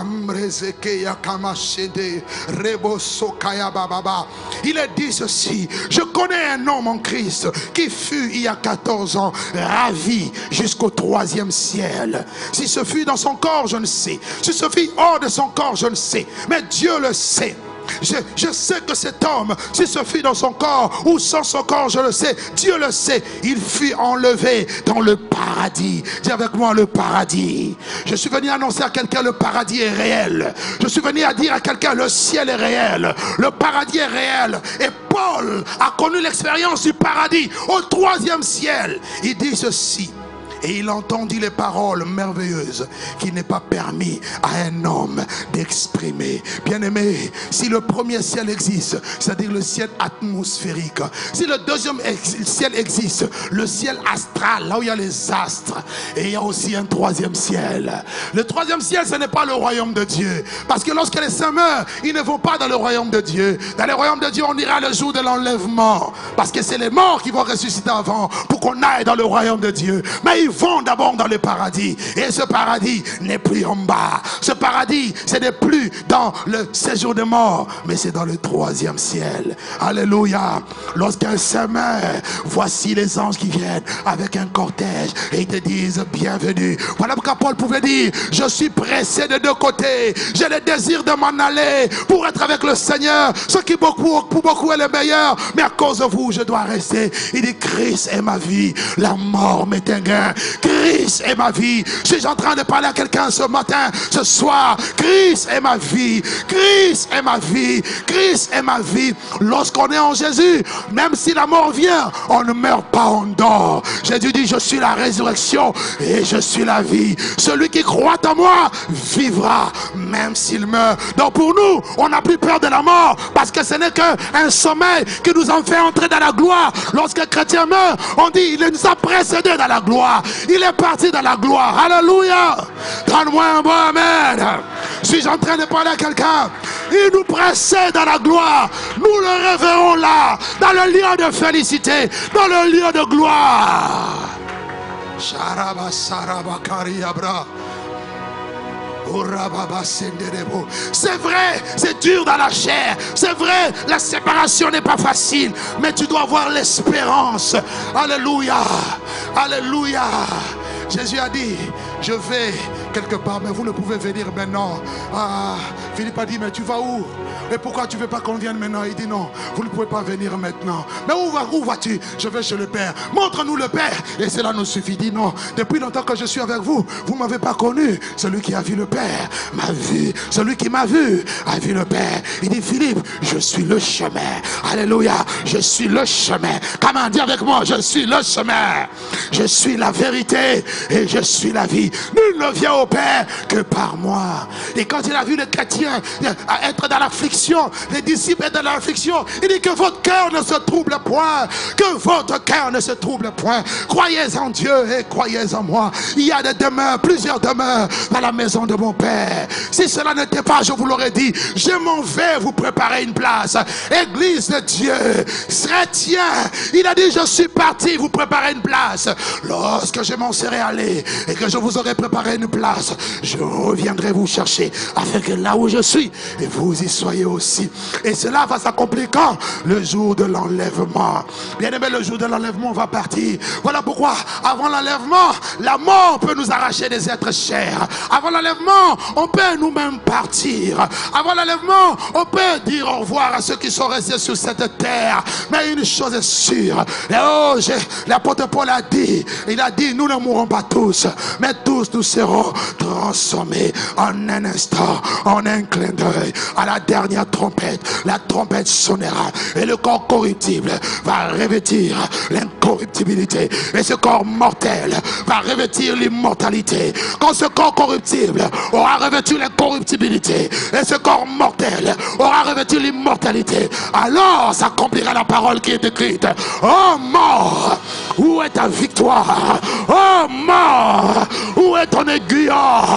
Il est dit ceci: je connais un homme en Christ qui fut il y a 14 ans ravi jusqu'au troisième ciel. Si ce fut dans son corps, je ne sais. Si ce fut hors de son corps, je ne sais. Mais Dieu le sait. Je sais que cet homme, si ce fut dans son corps ou sans son corps, je le sais, Dieu le sait, il fut enlevé dans le paradis. Dis avec moi: le paradis. Je suis venu annoncer à quelqu'un: le paradis est réel. Je suis venu à dire à quelqu'un: le ciel est réel, le paradis est réel. Et Paul a connu l'expérience du paradis au troisième ciel. Il dit ceci: et il entendit les paroles merveilleuses qu'il n'est pas permis à un homme d'exprimer. Bien-aimé, si le premier ciel existe, c'est-à-dire le ciel atmosphérique, si le deuxième ciel existe, le ciel astral, là où il y a les astres, et il y a aussi un troisième ciel. Le troisième ciel, ce n'est pas le royaume de Dieu, parce que lorsque les saints meurent, ils ne vont pas dans le royaume de Dieu. Dans le royaume de Dieu, on ira le jour de l'enlèvement, parce que c'est les morts qui vont ressusciter avant pour qu'on aille dans le royaume de Dieu. Mais ils vont d'abord dans le paradis. Et ce paradis n'est plus en bas. Ce paradis, ce n'est plus dans le séjour des morts, mais c'est dans le troisième ciel. Alléluia. Lorsqu'un saint meurt, voici les anges qui viennent avec un cortège et ils te disent bienvenue. Voilà pourquoi Paul pouvait dire, je suis pressé de deux côtés. J'ai le désir de m'en aller pour être avec le Seigneur. Ce qui pour beaucoup est le meilleur, mais à cause de vous, je dois rester. Il dit, Christ est ma vie, la mort m'est un gain. Christ est ma vie. Je suis en train de parler à quelqu'un ce matin, ce soir. Christ est ma vie. Christ est ma vie. Christ est ma vie. Lorsqu'on est en Jésus, même si la mort vient, on ne meurt pas, on dort. Jésus dit, je suis la résurrection et je suis la vie. Celui qui croit en moi vivra, même s'il meurt. Donc pour nous, on n'a plus peur de la mort, parce que ce n'est qu'un sommeil qui nous en fait entrer dans la gloire. Lorsqu'un chrétien meurt, on dit, il nous a précédés dans la gloire. Il est parti dans la gloire. Alléluia. Donne-moi un bon amen. Suis-je en train de parler à quelqu'un? Il nous précède dans la gloire. Nous le reverrons là, dans le lieu de félicité, dans le lieu de gloire. C'est vrai, c'est dur dans la chair. C'est vrai, la séparation n'est pas facile. Mais tu dois avoir l'espérance. Alléluia. Alléluia. Jésus a dit, je vais quelque part, mais vous ne pouvez venir maintenant. Ah, Philippe a dit, mais tu vas où? Et pourquoi tu ne veux pas qu'on vienne maintenant? Il dit non, vous ne pouvez pas venir maintenant. Mais où vas-tu? Je vais chez le Père. Montre-nous le Père. Et cela nous suffit. Il dit non, depuis longtemps que je suis avec vous, vous ne m'avez pas connu. Celui qui a vu le Père m'a vu. Celui qui m'a vu a vu le Père. Il dit, Philippe, je suis le chemin. Alléluia, je suis le chemin. Comment dire avec moi? Je suis le chemin. Je suis la vérité et je suis la vie. Nul ne vient au Père que par moi. Et quand il a vu les chrétiens être dans l'affliction, les disciples être dans l'affliction, il dit que votre cœur ne se trouble point. Que votre cœur ne se trouble point. Croyez en Dieu et croyez en moi. Il y a des demeures, plusieurs demeures dans la maison de mon Père. Si cela n'était pas, je vous l'aurais dit, je m'en vais vous préparer une place. Église de Dieu, chrétien, il a dit, je suis parti vous préparer une place. Lorsque je m'en serai allé et que je vous aurai préparé une place, je reviendrai vous chercher afin que là où je suis, et vous y soyez aussi. Et cela va s'accomplir quand? Le jour de l'enlèvement. Bien aimé, le jour de l'enlèvement va partir. Voilà pourquoi, avant l'enlèvement, la mort peut nous arracher des êtres chers. Avant l'enlèvement, on peut nous-mêmes partir. Avant l'enlèvement, on peut dire au revoir à ceux qui sont restés sur cette terre. Mais une chose est sûre. L'apôtre Paul a dit, il a dit, nous ne mourrons pas tous, mais tous nous serons transformés en un instant, en un clin d'œil. À la dernière trompette, la trompette sonnera et le corps corruptible va revêtir l'incorruptibilité et ce corps mortel va revêtir l'immortalité. Quand ce corps corruptible aura revêtu l'incorruptibilité et ce corps mortel aura revêtu l'immortalité, alors s'accomplira la parole qui est écrite. Oh mort, où est ta victoire? Oh mort, où est ton aiguillon?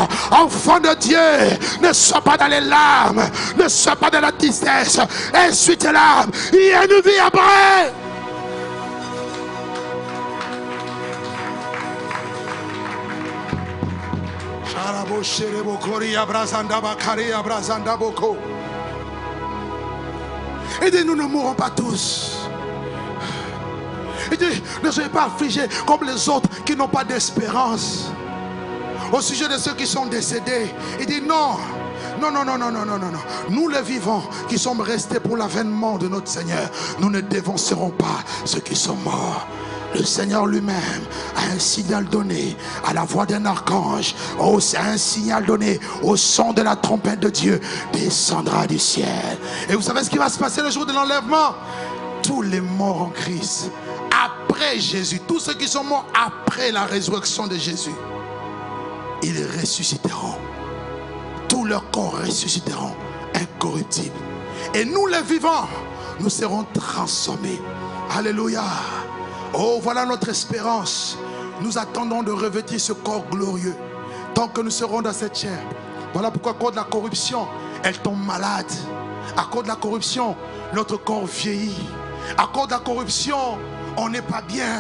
Enfant de Dieu, ne sois pas dans les larmes, ne sois pas dans la tristesse. Essuie tes larmes, il y a une vie après. Et dit, nous ne mourrons pas tous. Il dit, ne soyez pas affligés comme les autres qui n'ont pas d'espérance. Au sujet de ceux qui sont décédés, il dit non. Non, non, non, non, non, non, non, non. Nous les vivants qui sommes restés pour l'avènement de notre Seigneur, nous ne dévancerons pas ceux qui sont morts. Le Seigneur lui-même a un signal donné à la voix d'un archange, un signal donné au son de la trompette de Dieu, descendra du ciel. Et vous savez ce qui va se passer le jour de l'enlèvement? Tous les morts en Christ, après Jésus, tous ceux qui sont morts après la résurrection de Jésus, ils ressusciteront. Tous leurs corps ressusciteront incorruptibles. Et nous les vivants, nous serons transformés. Alléluia. Oh, voilà notre espérance. Nous attendons de revêtir ce corps glorieux tant que nous serons dans cette chair. Voilà pourquoi à cause de la corruption, elle tombe malade. À cause de la corruption, notre corps vieillit. À cause de la corruption, on n'est pas bien.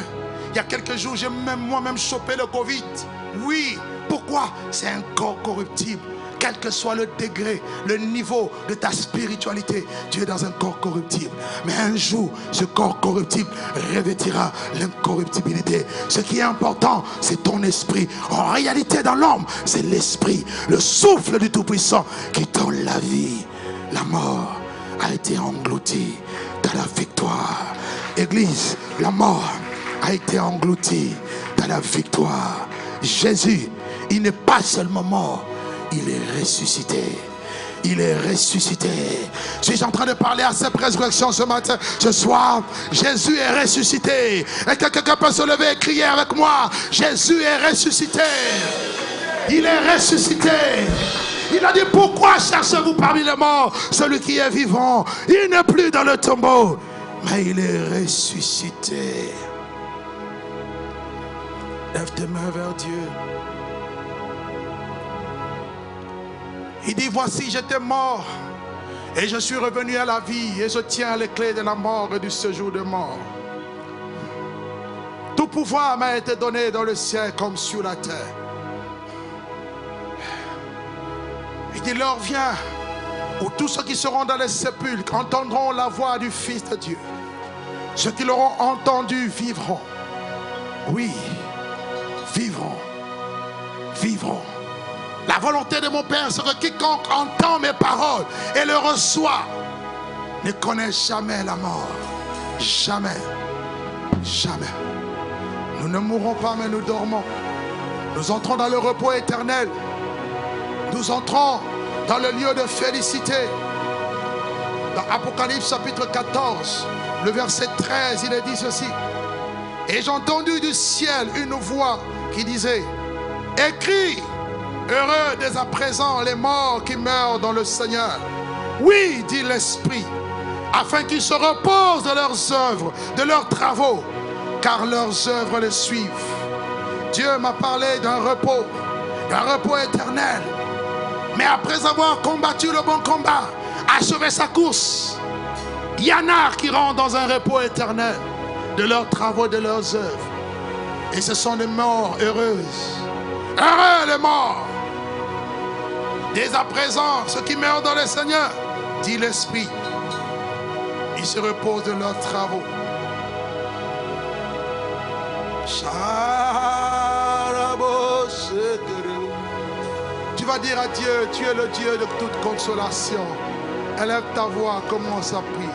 Il y a quelques jours, j'ai moi-même chopé le Covid. Oui, pourquoi? C'est un corps corruptible. Quel que soit le degré, le niveau de ta spiritualité, tu es dans un corps corruptible. Mais un jour, ce corps corruptible revêtira l'incorruptibilité. Ce qui est important, c'est ton esprit. En réalité, dans l'homme, c'est l'esprit, le souffle du Tout-Puissant qui donne la vie. La mort a été engloutie dans la victoire. Église, la mort a été engloutie dans la victoire. Jésus, il n'est pas seulement mort, il est ressuscité. Il est ressuscité. Je suis en train de parler à cette résurrection ce matin, ce soir. Jésus est ressuscité. Et que quelqu'un peut se lever et crier avec moi: Jésus est ressuscité. Il est ressuscité. Il a dit: pourquoi cherchez-vous parmi les morts celui qui est vivant? Il n'est plus dans le tombeau, mais il est ressuscité. Lève tes mains vers Dieu. Il dit: voici, j'étais mort et je suis revenu à la vie et je tiens les clés de la mort et du séjour de mort. Tout pouvoir m'a été donné dans le ciel comme sur la terre. Il dit: l'heure vient où tous ceux qui seront dans les sépulcres entendront la voix du Fils de Dieu. Ceux qui l'auront entendu vivront. Oui, vivront. Vivront. La volonté de mon Père, c'est que quiconque entend mes paroles et le reçoit ne connaît jamais la mort. Jamais. Jamais. Nous ne mourrons pas, mais nous dormons. Nous entrons dans le repos éternel. Nous entrons dans le lieu de félicité. Dans Apocalypse chapitre 14, le verset 13, il est dit ceci: et j'ai entendu du ciel une voix qui disait: écris, heureux dès à présent les morts qui meurent dans le Seigneur. Oui, dit l'Esprit, afin qu'ils se reposent de leurs œuvres, de leurs travaux, car leurs œuvres les suivent. Dieu m'a parlé d'un repos éternel. Mais après avoir combattu le bon combat, achevé sa course, il y en a qui rentrent dans un repos éternel de leurs travaux, de leurs œuvres. Et ce sont des morts heureuses. Heureux les morts. Dès à présent, ceux qui meurent dans le Seigneur, dit l'Esprit, ils se reposent de leurs travaux. Tu vas dire à Dieu: tu es le Dieu de toute consolation. Élève ta voix, commence à prier.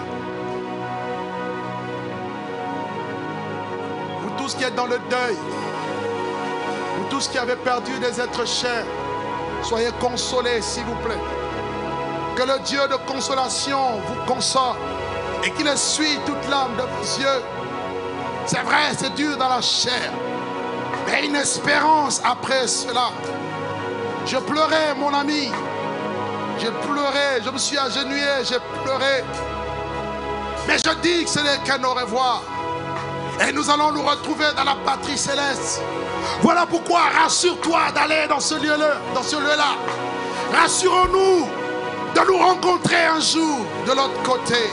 Vous tous qui êtes dans le deuil, vous tous qui avez perdu des êtres chers, soyez consolés s'il vous plaît. Que le Dieu de consolation vous console et qu'il essuie toute l'âme de vos yeux. C'est vrai, c'est dur dans la chair, mais une espérance après cela. Je pleurais, mon ami. J'ai pleuré, je me suis agenouillé, j'ai pleuré. Mais je dis que ce n'est qu'un au revoir. Et nous allons nous retrouver dans la patrie céleste. Voilà pourquoi rassure-toi d'aller dans ce lieu-là. Rassurons-nous de nous rencontrer un jour de l'autre côté.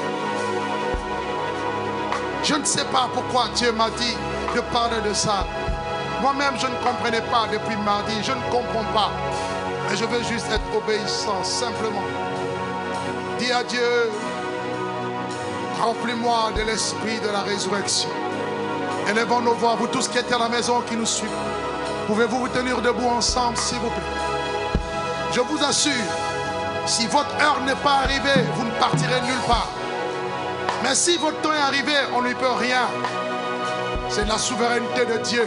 Je ne sais pas pourquoi Dieu m'a dit de parler de ça. Moi-même, je ne comprenais pas depuis mardi. Je ne comprends pas. Mais je veux juste être obéissant, simplement. Dis à Dieu: remplis-moi de l'esprit de la résurrection. Élevons nos voix, vous tous qui êtes à la maison, qui nous suivent. Pouvez-vous vous tenir debout ensemble, s'il vous plaît? Je vous assure, si votre heure n'est pas arrivée, vous ne partirez nulle part. Mais si votre temps est arrivé, on n'y peut rien. C'est la souveraineté de Dieu.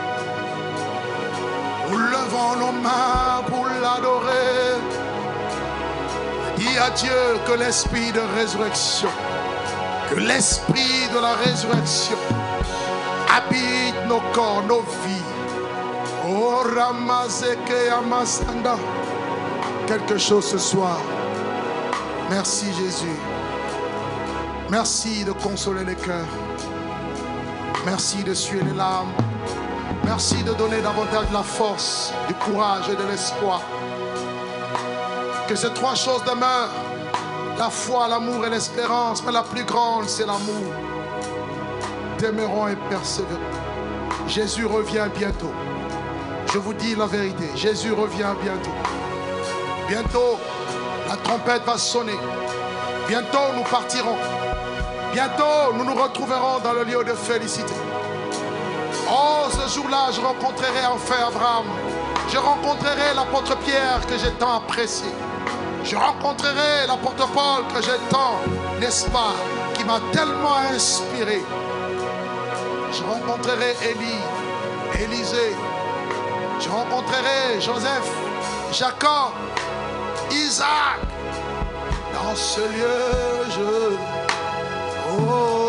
Nous levons nos mains pour l'adorer. Dis à Dieu que l'esprit de résurrection, que l'esprit de la résurrection habite nos corps, nos vies. Oh Ramazeke Amasanda. Quelque chose ce soir. Merci Jésus. Merci de consoler les cœurs. Merci de suer les larmes. Merci de donner davantage la force, du courage et de l'espoir. Que ces trois choses demeurent: la foi, l'amour et l'espérance. Mais la plus grande, c'est l'amour. Demeurons et persévérons. Jésus revient bientôt. Je vous dis la vérité, Jésus revient bientôt. Bientôt, la trompette va sonner. Bientôt, nous partirons. Bientôt, nous nous retrouverons dans le lieu de félicité. Oh, ce jour-là, je rencontrerai enfin Abraham. Je rencontrerai l'apôtre Pierre que j'ai tant apprécié. Je rencontrerai l'apôtre Paul que j'ai tant, n'est-ce pas, qui m'a tellement inspiré. Je rencontrerai Élie, Élisée. Je rencontrerai Joseph, Jacob, Isaac. Dans ce lieu, je... Oh,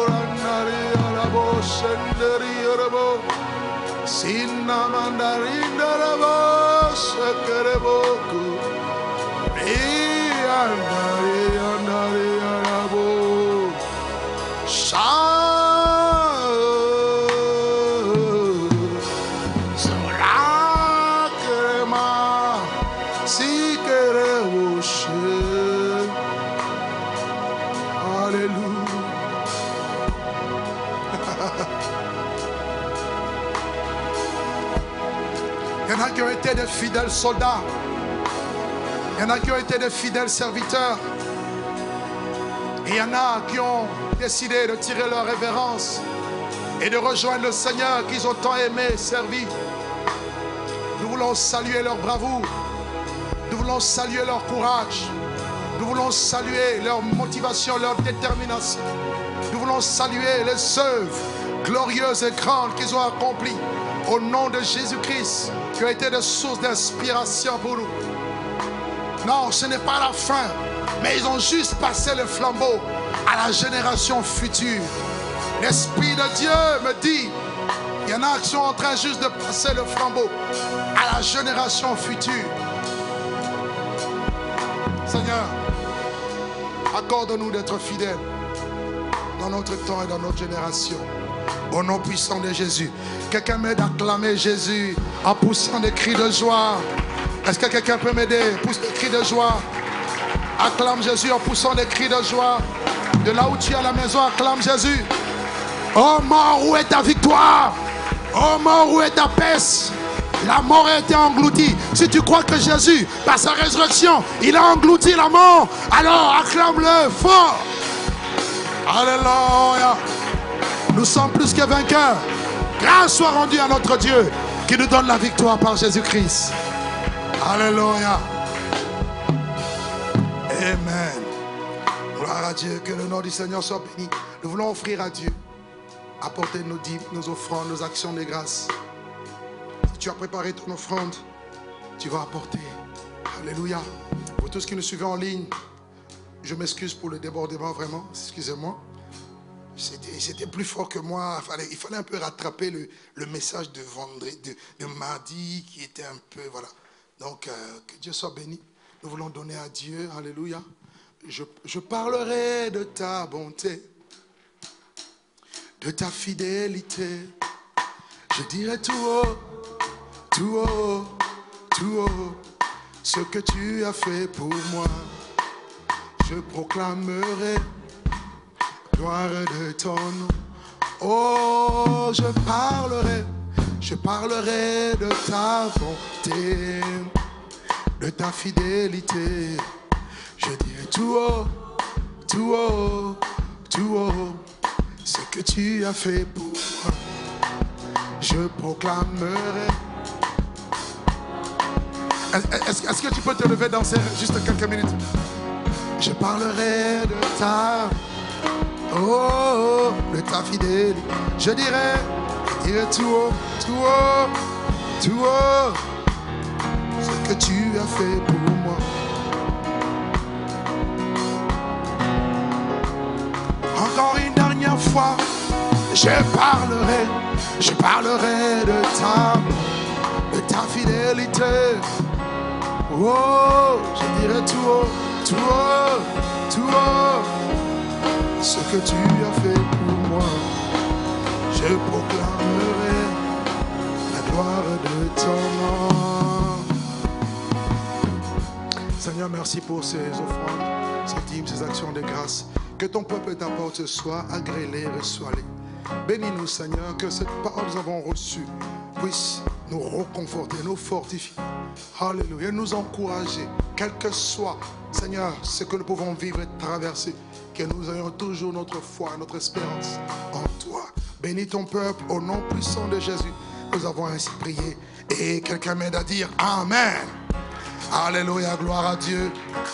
Sinna mandarinda rabo sakareboku andari andari rabo sa sora krema sikerewoshe. Alléluia. Il y en a qui ont été de fidèles soldats. Il y en a qui ont été de fidèles serviteurs. Et il y en a qui ont décidé de tirer leur révérence et de rejoindre le Seigneur qu'ils ont tant aimé et servi. Nous voulons saluer leur bravoure. Nous voulons saluer leur courage. Nous voulons saluer leur motivation, leur détermination. Nous voulons saluer les œuvres glorieuses et grandes qu'ils ont accomplies au nom de Jésus-Christ, qui a été de source d'inspiration pour nous. Non, ce n'est pas la fin, mais ils ont juste passé le flambeau à la génération future. L'Esprit de Dieu me dit, il y en a qui sont en train juste de passer le flambeau à la génération future. Seigneur, accorde-nous d'être fidèles dans notre temps et dans notre génération. Au nom puissant de Jésus. Quelqu'un m'aide à acclamer Jésus en poussant des cris de joie. Est-ce que quelqu'un peut m'aider? Pousse des cris de joie. Acclame Jésus en poussant des cris de joie. De là où tu es à la maison, acclame Jésus. Oh mort, où est ta victoire? Oh mort, où est ta paix? La mort a été engloutie. Si tu crois que Jésus, par sa résurrection, il a englouti la mort, alors acclame-le fort. Alléluia. Nous sommes plus que vainqueurs. Grâce soit rendue à notre Dieu qui nous donne la victoire par Jésus-Christ. Alléluia. Amen. Gloire à Dieu. Que le nom du Seigneur soit béni. Nous voulons offrir à Dieu, apporter nos dîmes, nos offrandes, nos actions de grâce. Si tu as préparé ton offrande, tu vas apporter. Alléluia. Pour tous qui nous suivent en ligne, je m'excuse pour le débordement, vraiment. Excusez-moi. C'était plus fort que moi. Il fallait un peu rattraper le message de vendredi, de mardi qui était un peu, voilà. Donc, que Dieu soit béni. Nous voulons donner à Dieu. Alléluia. Je parlerai de ta bonté, de ta fidélité. Je dirai tout haut, tout haut, tout haut, ce que tu as fait pour moi. Je proclamerai gloire de ton nom. Oh, je parlerai de ta bonté, de ta fidélité. Je dirai tout haut, tout haut, tout haut, ce que tu as fait pour moi. Je proclamerai. Est-ce que tu peux te lever danser juste quelques minutes? Je parlerai de ta... Oh, de ta fidélité. Je dirai tout haut, tout haut, tout haut, ce que tu as fait pour moi. Encore une dernière fois, je parlerai de ta fidélité. Oh, je dirai tout haut, tout haut, tout haut, ce que tu as fait pour moi. Je proclamerai la gloire de ton nom. Seigneur, merci pour ces offrandes, ces dîmes, ces actions de grâce. Que ton peuple t'apporte ce soir, agrée-les, reçois-les. Bénis-nous, Seigneur, que cette parole que nous avons reçue puisse nous reconforter, nous fortifier. Alléluia, nous encourager, quel que soit, Seigneur, ce que nous pouvons vivre et traverser, que nous ayons toujours notre foi, notre espérance en toi. Bénis ton peuple au nom puissant de Jésus. Nous avons ainsi prié. Et quelqu'un m'aide à dire Amen. Alléluia, gloire à Dieu.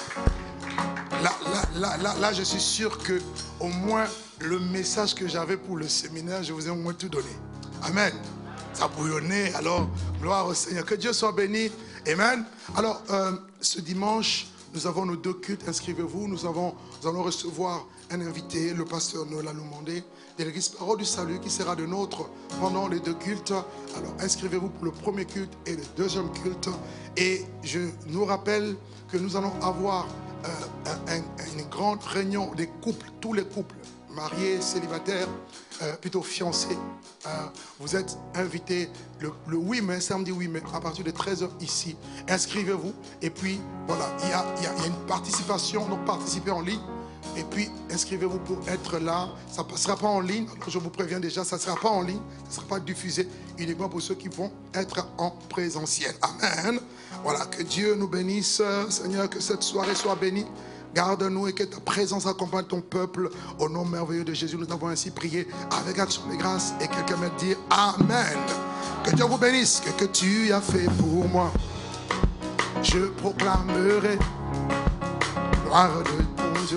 Là, je suis sûr que au moins le message que j'avais pour le séminaire, je vous ai au moins tout donné. Amen. Ça bouillonnait, alors gloire au Seigneur. Que Dieu soit béni. Amen. Alors, ce dimanche, nous avons nos 2 cultes. Inscrivez-vous. Nous allons recevoir un invité, le pasteur Noël Aloumandé, de l'église Parole du Salut, qui sera de nôtre pendant les 2 cultes. Alors, inscrivez-vous pour le premier culte et le deuxième culte. Et je nous rappelle que nous allons avoir une grande réunion des couples, tous les couples, mariés, célibataires, plutôt fiancés. Vous êtes invités le 8 mai, samedi 8 mai, à partir de 13h ici. Inscrivez-vous. Et puis, voilà, il y a une participation, donc participez en ligne. Et puis, inscrivez-vous pour être là. Ça ne passera pas en ligne. Alors, je vous préviens déjà, ça ne sera pas en ligne. Ça ne sera pas diffusé uniquement pour ceux qui vont être en présentiel. Amen. Voilà, que Dieu nous bénisse. Seigneur, que cette soirée soit bénie. Garde-nous et que ta présence accompagne ton peuple. Au nom merveilleux de Jésus, nous avons ainsi prié avec action de grâce. Et quelqu'un me dit Amen. Que Dieu vous bénisse. Que tu as fait pour moi, je proclamerai gloire de ton Dieu.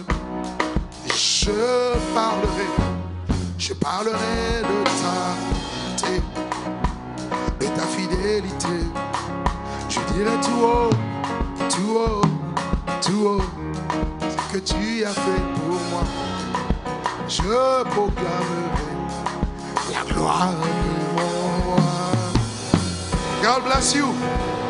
Je parlerai de ta bonté et ta fidélité. Je dirai tout haut, tout haut, tout haut, ce que tu as fait pour moi. Je proclamerai la gloire de mon roi. God bless you.